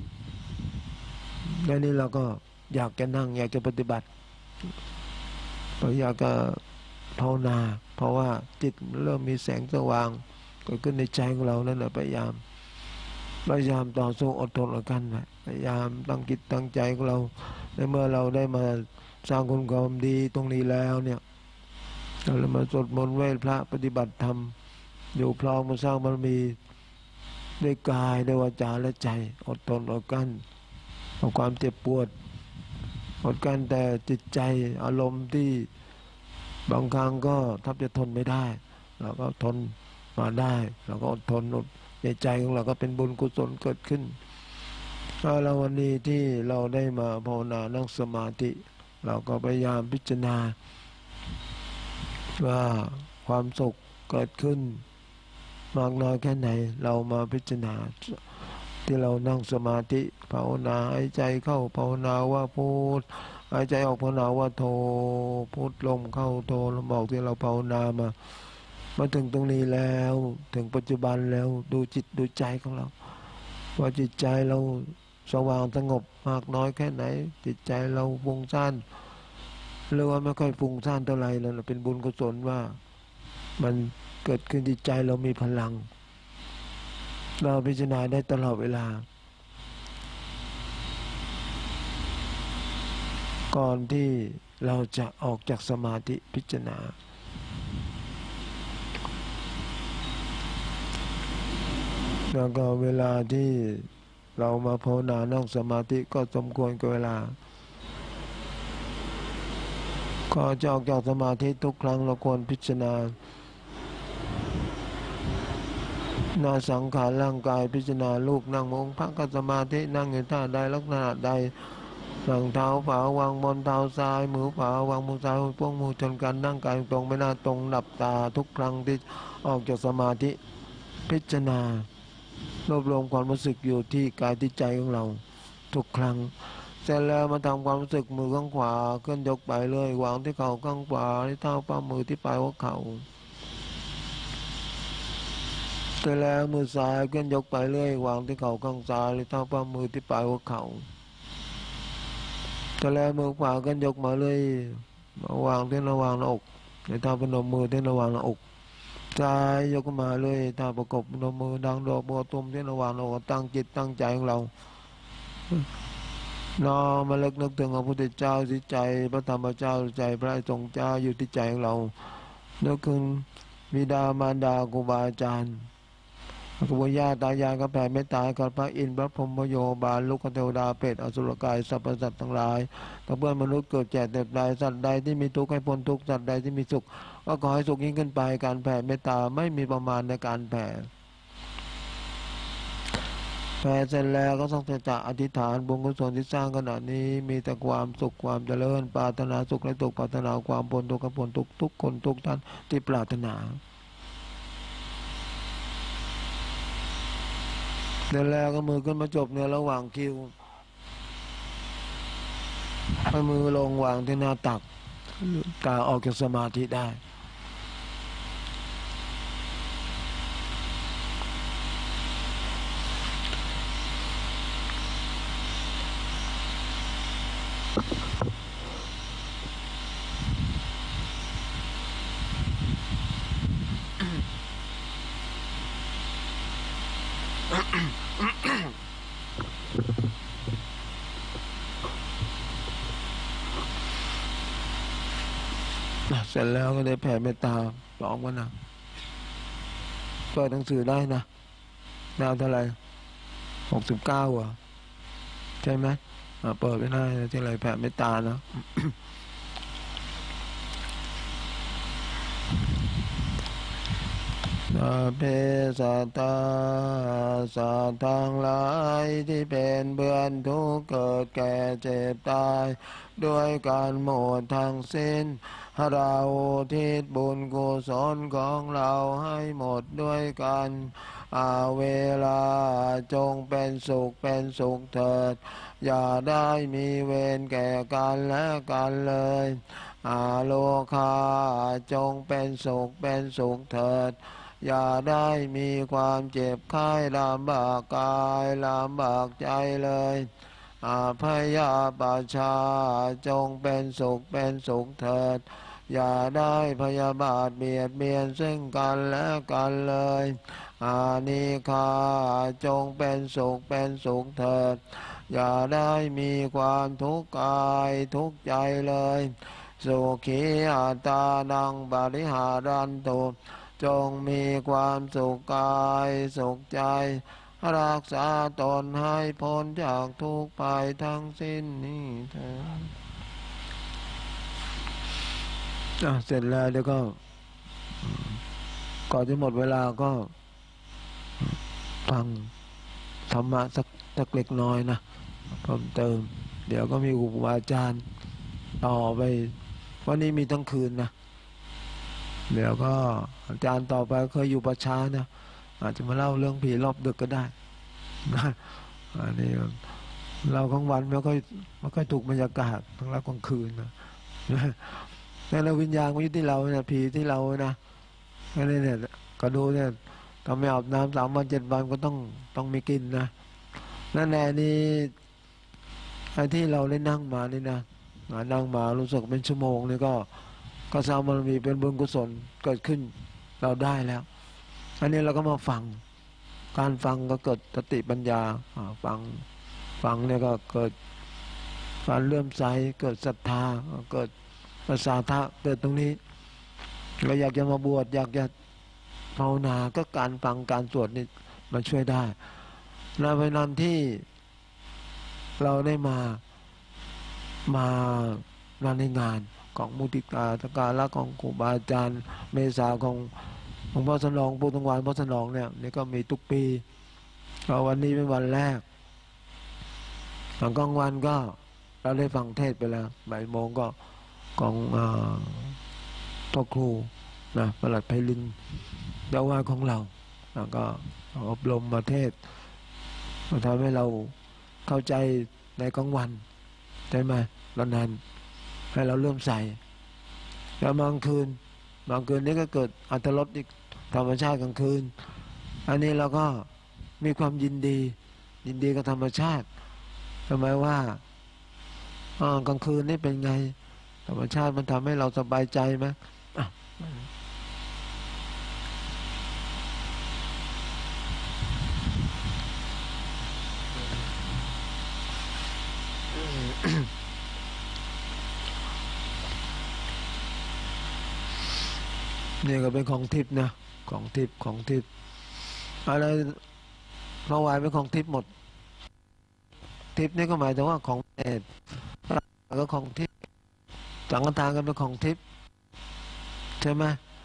แล้วนี่เราก็อยากจะนั่งอยากจะปฏิบัติเราอยากจะภาวนาเพราะว่าจิตเริ่มมีแสงสว่างเกิดขึ้นในใจของเรานั่นแหละพยายามพยายามต่อสู้อดทนอดกันนะพยายามตั้งจิตตั้งใจของเราในเมื่อเราได้มาสร้างคุณความดีตรงนี้แล้วเนี่ยเรามาสวดมนต์ไหว้พระปฏิบัติธรรมอยู่พร้อมมาสร้างบารมีด้วยกายด้วยวาจาและใจอดทนอดกันเอาความเจ็บปวดอดกันแต่จิตใจอารมณ์ที่บางครั้งก็ทับจะทนไม่ได้เราก็ทนมาได้เราก็อดทนอดในใจของเราก็เป็นบุญกุศลเกิดขึ้นแล้ววันนี้ที่เราได้มาภาวนานั่งสมาธิเราก็พยายามพิจารณาว่าความสุขเกิดขึ้นมากน้อยแค่ไหนเรามาพิจารณาที่เรานั่งสมาธิภาวนาหายใจเข้าภาวนาว่าพุทหายใจออกภาวนาว่าโทพุทลมเข้าโทลมออกที่เราภาวนามามาถึงตรงนี้แล้วถึงปัจจุบันแล้วดูจิตดูใจของเราว่าจิตใจเราสว่างสงบมากน้อยแค่ไหนจิตใจเราฟุ้งซ่านหรือว่าไม่ค่อยฟุ้งซ่านเท่าไหร่แล้วเป็นบุญกุศลว่ามันเกิดขึ้นจิตใจเรามีพลังเราพิจารณาได้ตลอดเวลาก่อนที่เราจะออกจากสมาธิพิจารณาแล้วก็เวลาที่เรามาภาวนานั่งสมาธิก็สมควรกับเวลาก็จะออกจากสมาธิทุกครั้งเราควรพิจารณานาสังขารร่างกายพิจารณารูปนั่งองค์พระกัสมาธินั่งอยู่ท่าใดลักษณะใดนั่งเท้าฝาวางบนเท้าซ้ายมือฝาวางมือซ้ายพวกมือชนกันนั่งกายตรงไม่น่าตรงหลับตาทุกครั้งที่ออกจากสมาธิพิจารณารวบรวมความรู้สึกอยู่ที่กายที่ใจของเราทุกครั้งเสร็จแล้วมาทำความรู้สึกมือข้างขวาเคลื่อนยกไปเลยวางที่เข่าข้างขวาที่เท้าฝ่ามือที่ปลายหัวเข่าเสร็จแล้วมือซ้ายเคลื่อนยกไปเลยวางที่เข่าข้างซ้ายที่เท้าฝ่ามือที่ปลายหัวเข่าเสร็จแล้วมือขวาเคลื่อนยกมาเลยมาวางที่ระหว่างหน้าอกในเท้าพนมมือที่ระหว่างหน้าอกซ้ายยกมาเลยถ้าประกบพนมมือดังดอกบัวตุ่มที่ระหว่างหน้าอกตั้งจิตตั้งใจของเราน้อมมาเลิกนึกถึงพระพุทธเจ้าที่ใจพระธรรมเจ้าใจพระสงฆ์เจ้าอยู่ที่ใจของเรานึกถึงบิดามารดาครูบาอาจารย์ครูบาญาตายายก็แผ่เมตตากับพระอินทร์พระพรหมพระโยบาลลูกเทวดาเปรตอสุรกายสรรพสัตว์ทั้งหลายถ้าเพื่อนมนุษย์เกิดแก่เจ็บตายสัตว์ใดที่มีทุกข์ให้พ้นทุกข์สัตว์ใดที่มีสุขก็ขอให้สุขยิ่งขึ้นไปการแผ่เมตตาไม่มีประมาณในการแผ่แผ่เสร็จแล้วก็ต้องจะอธิษฐานบุญกุศลที่สร้างขณะนี้มีแต่ความสุขความเจริญปรารถนาสุขและสุขปรารถนาความพ้นทุกข์กับพ้นทุกข์ทุกคนทุกท่านที่ปรารถนาเสร็จแล้วก็มือขึ้นมาจบเนี่ยระหว่างคิวให้มือลงวางที่หน้าตักกาออกจากสมาธิได้เสร็จแล้วก็ได้แผ่เมตตาพร้อมกันนะเปิดหนังสือได้นะดาวเท่าไหร่หกสิบเก้าอ่ะใช่ไหมเปิดไม่ได้ที่ไรแผ่เมตตานะสัพเพสัตตาสัตว์ทั้งหลายที่เป็นเบื้องทุกข์เกิดแก่เจ็บตายด้วยการหมดทั้งสิ้นเราอุทิศบุญกุศลของเราให้หมดด้วยกันอาเวลาจงเป็นสุขเป็นสุขเถิดอย่าได้มีเวรแก่กันและกันเลยอาโลคาจงเป็นสุขเป็นสุขเถิดอย่าได้มีความเจ็บไข้ลำบากกายลำบากใจเลยอาพยาปชาจงเป็นสุขเป็นสุขเถิดอย่าได้พยาบาทเบียดเบียนซึ่งกันและกันเลยอานิคาจงเป็นสุขเป็นสุขเถิดอย่าได้มีความทุกข์กายทุกข์ใจเลยสุขีอัตตานังบริหารันตุจงมีความสุขกายสุขใจรักษาตนให้พ้นจากทุกข์ภัยทั้งสิ้นนี้เถิดเสร็จแล้วเดี๋ยวก็ก่อนจะหมดเวลาก็ฟังธรรมะสักสักเล็กน้อยนะเพิ่มเติมเดี๋ยวก็มีครูบาอาจารย์ต่อไปวันนี้มีทั้งคืนนะเดี๋ยวก็อาจารย์ต่อไปเคยอยู่ประชานะอาจจะมาเล่าเรื่องผีรอบดึกก็ได้นะอันนี้เรากลางวันไม่ค่อยไม่ค่อยถูกบรรยากาศทั้งเรากลางคืนนะแต่เราวิญญาณมันอยู่ที่เราเนี่ยผีที่เรานะนี่เนี่ยก็ดูเนี่ยทำไม่อาบน้ำสามวันเจ็ดวันก็ต้องต้องมีกินนะนั่นแหละนี่ไอ้ที่เราได้นั่งมานี่นะนั่งมารู้สึกเป็นชั่วโมงนี่ก็ก็สร้างบารมีเป็นบุญกุศลเกิดขึ้นเราได้แล้วอันนี้เราก็มาฟังการฟังก็เกิดสติปัญญาฟังฟังเนี่ยก็เกิดการเลื่อมใสเกิดศรัทธาเกิดประสาทะเกิดตรงนี้เราอยากจะมาบวชอยากจะภาวนาก็การฟังการสวดนี่มันช่วยได้ในวันนั้นที่เราได้มามามาในงานของมุติกาตการะของครูบาอาจารย์เมษาของหลวงพ่อสนองปู่ตงวานพ่อสนองเนี่ยนี่ก็มีทุกปีเราวันนี้เป็นวันแรกตอนกลางวันก็เราได้ฟังเทศไปแล้วบ่ายโมงก็ของพ่อครูนะประหลัดไพลินเจ้าว่าของเราแล้วก็อบรมมาเทศทำให้เราเข้าใจในกลางวันใช่ไหมตอนนั้นให้เราเริ่มใส่แล้วบางคืนบางคืนนี้ก็เกิดอัตลดอีกธรรมชาติกลางคืนอันนี้เราก็มีความยินดียินดีกับธรรมชาติทำไมว่ากลางคืนนี่เป็นไงธรรมชาติมันทำให้เราสบายใจไหมนี่ก็เป็นของทิพย์นะของทิพย์ของทิพย์อะไรเมื่อวานเป็นของทิพย์หมดทิพย์นี่ก็หมายถึงว่าของเอ็ดก็ของทิพย์สังฆทานกันเป็นของทิพย์ใช่ไหม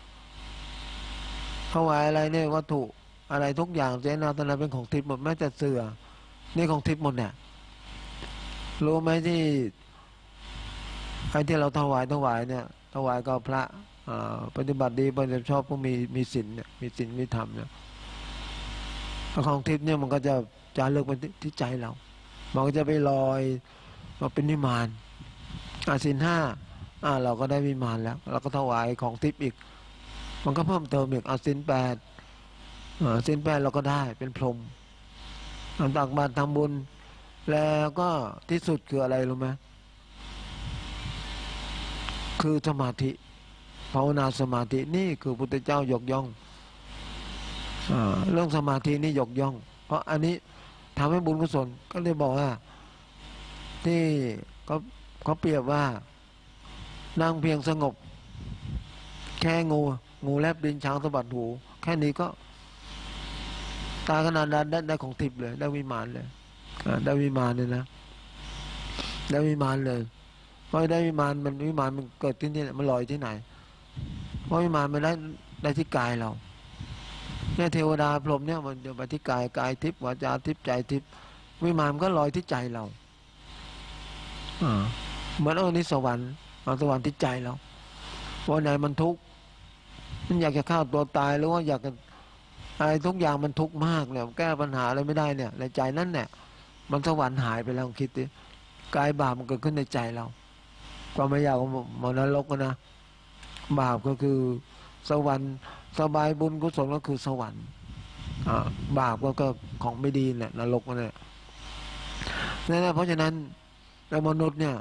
เมื่อวานอะไรเนี่ยวัตถุอะไรทุกอย่างเจนาตนาเป็นของทิพย์หมดแม้แต่เสือนี่ของทิพย์หมดเนี่ยรู้ไหมที่ไอ้ที่เราถวายถวายเนี่ยถวายก็พระปฏิบัติดีปฏิบัติชอบก็มีมีศีลเนี่ยมีศีลมีธรรมเนี่ยของทิพย์เนี่ยมันก็จะจารึกไปที่ใจเรามันก็จะไปลอยมาเป็นนิมานอาศีลห้าอ่าเราก็ได้วิมานแล้วเราก็ถวายของทิพย์อีกมันก็เพิ่มเติมอีกอาศีลแปดอ่าศีลแปดเราก็ได้เป็นพรหมตักบาตรทำบุญแล้วก็ที่สุดคืออะไรรู้ไหมคือสมาธิภาวนาสมาธินี่คือพุทธเจ้ายกย่องเรื่องสมาธินี่ยกย่องเพราะอันนี้ทำให้บุญกุศลก็เลยบอกว่าที่เขาเขาเปรียบว่านั่งเพียงสงบแค่งูงูแลบดินช้างสะบัดหูแค่นี้ก็ตาขนาดนั้นได้ได้ของทิพย์เลยได้วิมานเลยได้วิมานเลยนะได้วิมานเลยเพราะได้วิมานมันวิมานมันเกิดที่นี่มันลอยที่ไหนเพราะวิมานมันได้ได้ที่กายเราเนี่ยเทวดาพรหมเนี่ยมันจะไปที่กายกายทิพย์วาจาทิพย์ใจทิพย์วิมานมันก็ลอยที่ใจเราอ่าเหมือนเออนี่สวรรค์เอาสวรรค์ที่ใจเราวันไหนมันทุกข์มันอยากจะฆ่าตัวตายหรือว่าอยากจะอะไรทุกอย่างมันทุกข์มากเนี่ยแก้ปัญหาอะไรไม่ได้เนี่ยในใจนั่นเนี่ยมันสวรรค์หายไปแล้วคิดดิกายบาปมันเกิดขึ้นในใจเราความไม่อยากมันนรกนะบาปก็คือสวรรค์สบายบุญกุศลก็คือสวรรค์บาปก็ของไม่ดีเนี่ยนรกเนี่ยนั่นแหละเพราะฉะนั้นในมนุษย์เนี่ย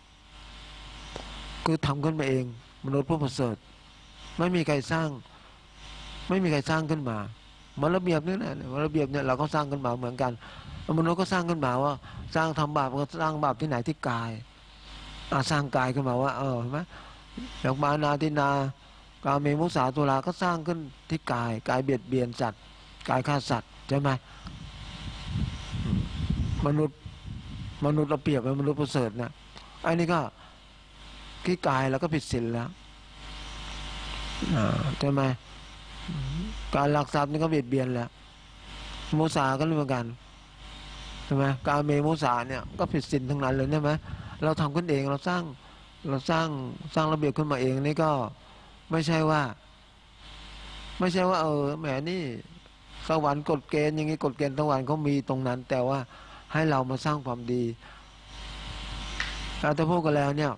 คือทำขึ้นมาเองมนุษย์ผู้ประเสริฐไม่มีใครสร้างไม่มีใครสร้างขึ้นมามันระเบียบนี่แหละระเบียบเนี่ยเราก็สร้างขึ้นมาเหมือนกันมนุษย์ก็สร้างขึ้นมาว่าสร้างทำบาปก็สร้างบาปที่ไหนที่กายสร้างกายขึ้นมาว่าเออเห็นไหมอย่างมานาทินากาเมมุสาตุลาก็สร้างขึ้นที่กายกายเบียดเบียนสัตว์กายฆ่าสัตว์ใช่ไหมมนุษย์มนุษย์เราเปรียบเป็นมนุษย์ประเสริฐนะไอ้นี่ก็ที่กายแล้วก็ผิดศีลแล้วใช่ไหมการลักทรัพย์นี่ก็เบียดเบียนแล้วมุสาก็เหมือนกันใช่ไหมการเมมุสาเนี่ยก็ผิดศีลทั้งนั้นเลยใช่ไหมเราทำขึ้นเองเราสร้างเราสร้างสร้างระเบียบขึ้นมาเองนี่ก็ไม่ใช่ว่าไม่ใช่ว่าเออแหมนี่สวรรค์กฎเกณฑ์อย่างนี้กฎเกณฑ์สวรรค์เขามีตรงนั้นแต่ว่าให้เรามาสร้างความดีแต่พูดกันแล้วเนี่ย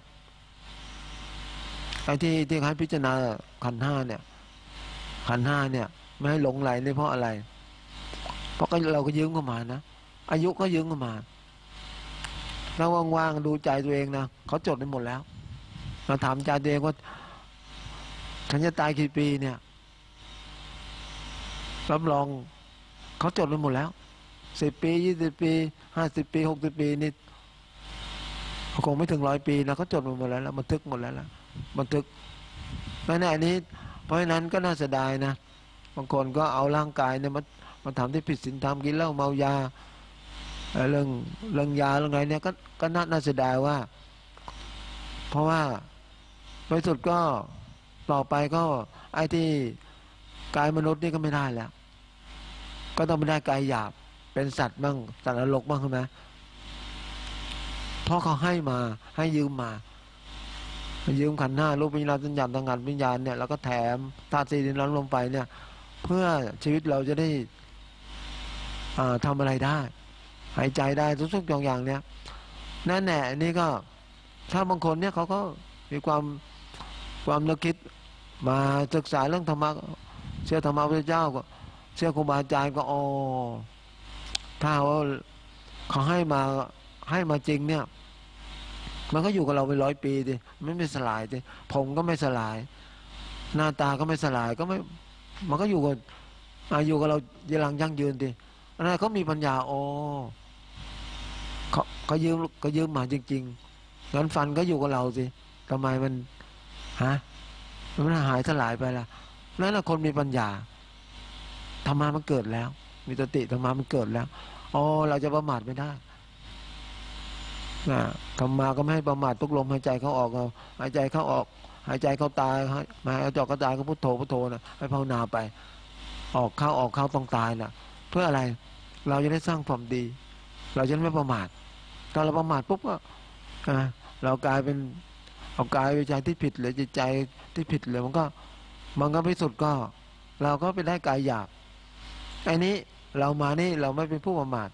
ไอ้ที่ที่ให้พิจารณาขันธ์ห้าเนี่ยขันธ์ห้าเนี่ยไม่ให้หลงไหลนี่เพราะอะไรเพราะเราก็ยืมเข้ามานะอายุก็ยืมเข้ามาถ้าว่างๆดูใจตัวเองนะเขาจดไปหมดแล้วเราถามใจตัวเองว่าฉันจะตายกี่ปีเนี่ยรับรองเขาจดไปหมดแล้วสิบปียี่สิบปีห้าสิบปีหกสิบปีนี่คงไม่ถึงร้อยปีนะเขาจดไปหมดแล้วบันทึกหมดแล้วล่ะบันทึกนั่นแหละอันนี้เพราะฉะนั้นก็น่าเสียดายนะบางคนก็เอาร่างกายเนี่ยมามาทำที่ผิดศีลธรรมกินเหล้าเมายาเรื่องเรื่องยาเรื่องอะไรเนี่ยก็ก็น่าน่าเสียดายว่าเพราะว่าในสุดก็ต่อไปก็ไอ้ที่กายมนุษย์นี่ก็ไม่ได้แล้วก็ต้องไม่ได้กายหยาบเป็นสัตว์บ้างสัตว์นรกบ้างใช่ไหมเพราะเขาให้มาให้ยืมมายืมขันธ์ห้ารูปวิญญาณสัญญาสังขารวิญญาณเนี่ยแล้วก็แถมธาตุสี่ดินน้ำลมไฟเนี่ยเพื่อชีวิตเราจะได้ทำอะไรได้หายใจได้ทุกๆอย่างเนี่ยนั่นแหละนี่ก็ถ้าบางคนเนี่ยเขาก็มีความความนึกคิดมาศึกษาเรื่องธรรมะเชื่อธรรมะพระเจ้าก็เชื่อครูบาอาจารย์ก็อ๋อถ้าว่าเขาให้มาให้มาจริงเนี่ยมันก็อยู่กับเราไปร้อยปีดิไม่ไม่สลายดิผมก็ไม่สลายหน้าตาก็ไม่สลายก็ไม่มันก็อยู่กับอยู่กับเรายังลังยั่งยืนดิอันนั้นเขามีปัญญาอ๋อเขาเขายืมเขายืมมาจริงๆงั้นฟันก็อยู่กับเราสิทำไมมันฮะมันหายสลายไปละนั่นแหละคนมีปัญญาธรรมะมันเกิดแล้วมีสติธรรมะมันเกิดแล้วอ๋อเราจะประมาทไม่ได้นะธรรมะก็ไม่ให้ประมาททุกลมหายใจเข้าออกเอาหายใจเข้าออกหายใจเข้าตายมาเอาจอกก็ตายก็พุทโธพุทโธนะให้ภาวนาไปออกเข้าออกเข้าต้องตายนะเพื่ออะไรเราจะได้สร้างความดีเราจะไม่ประมาทถ้าเราประมาทปุ๊บก็เรากลายเป็นเอากายวิจัยที่ผิดหรือจิตใจที่ผิดเลยมันก็มันก็พิสุทธิ์ก็เราก็ไปได้กายหยาบไอ้นี้เรามานี่เราไม่เป็นผู้ประมาท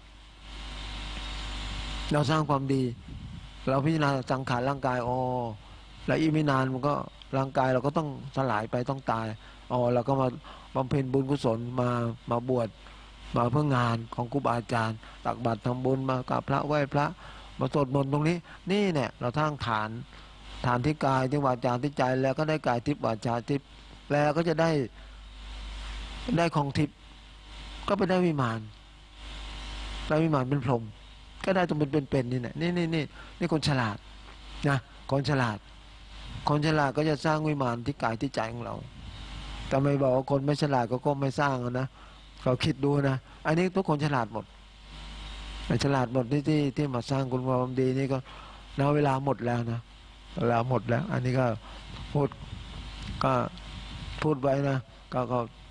เราสร้างความดีเราพิจารณาสังขารร่างกายอ๋อแล้วอีกไม่นานมันก็ร่างกายเราก็ต้องสลายไปต้องตายอ๋อเราก็มาบำเพ็ญบุญกุศลมามาบวชมาเพื่องานของครูบาอาจารย์ตักบาตรทำบุญมากราบพระไหว้พระมาสวดมนต์ตรงนี้นี่เนี่ยเราสร้างฐานฐานที่กายที่วาจาที่ใจแล้วก็ได้กายทิพย์วาจาทิพย์แล้วก็จะได้ได้ของทิพย์ก็ไปได้วิมานได้วิมานเป็นพรหมก็ได้ตรงเป็นเป็นนี่แหละนี่นี่นี่นี่คนฉลาดนะคนฉลาดคนฉลาดก็จะสร้างวิมานที่กายที่ใจของเราแต่ไม่บอกว่าคนไม่ฉลาดก็ก็ไม่สร้างนะเราคิดดูนะอันนี้ทุกคนฉลาดหมดฉลาดหมดที่ที่ที่มาสร้างคุณความดีนี่ก็ณเวลาหมดแล้วนะเวลาหมดแล้วอันนี้ก็พูดก็พูดไว้นะก็ก็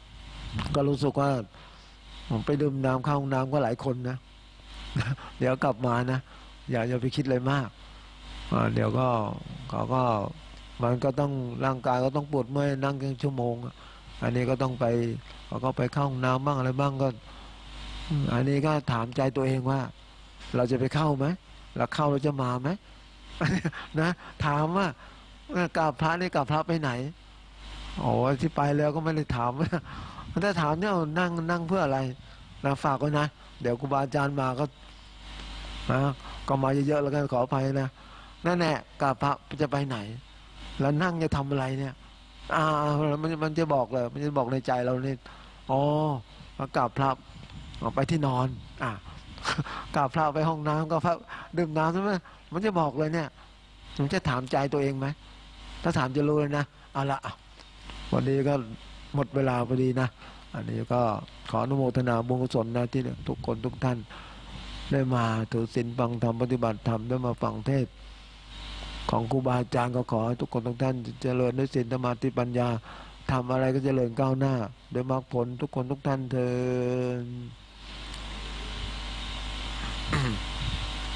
ก็รู้สึกว่าผมไปดื่มน้ำเข้าห้องน้ำก็หลายคนนะ เดี๋ยวกลับมานะอย่าอย่าไปคิดอะไรมากเดี๋ยวก็เขาก็มันก็ต้องร่างกายก็ต้องปวดเมื่อยนั่งกันชั่วโมงอันนี้ก็ต้องไปเขาก็ไปเข้าห้องน้ำบ้างอะไรบ้างก็อันนี้ก็ถามใจตัวเองว่า เราจะไปเข้าไหมเราเข้าเราจะมาไหม นะถามว่ากราบพระนี่กราบพระไปไหนโอ้ที่ไปแล้วก็ไม่ได้ถามถ้าถามเนี่ยนั่งนั่งเพื่ออะไรนะฝากไว้นะเดี๋ยวครูบาอาจารย์มาก็นะก็มาเยอะๆแล้วกันขออภัยนะนั่นแหละกราบพระจะไปไหนแล้วนั่งจะทำอะไรเนี่ยอ่ามันมันจะบอกเลยมันจะบอกในใจเราเนี่ยอ๋อกราบพระออกไปที่นอนอ่ะกราบพระไปห้องน้ำก็พระดื่มน้ำใช่ไหมมันจะบอกเลยเนี่ยมันจะถามใจตัวเองไหมถ้าถามจะรู้เลยนะเอาละวันนี้ก็หมดเวลาพอดีนะอันนี้ก็ขออนุโมทนาบุญกุศลนะที่ทุกคนทุกท่านได้มาถือศีลฟังธรรมปฏิบัติธรรมได้มาฟังเทศของครูบาอาจารย์ก็ขอให้ทุกคนทุกท่านเจริญด้วยศีลสมาธิปัญญาทำอะไรก็เจริญก้าวหน้าด้วยมรรคผลทุกคนทุกท่านเถิด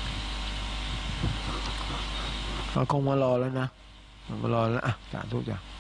เขาคงมารอแล้วนะมารอแล้วอ่ะสาธุจ้ะ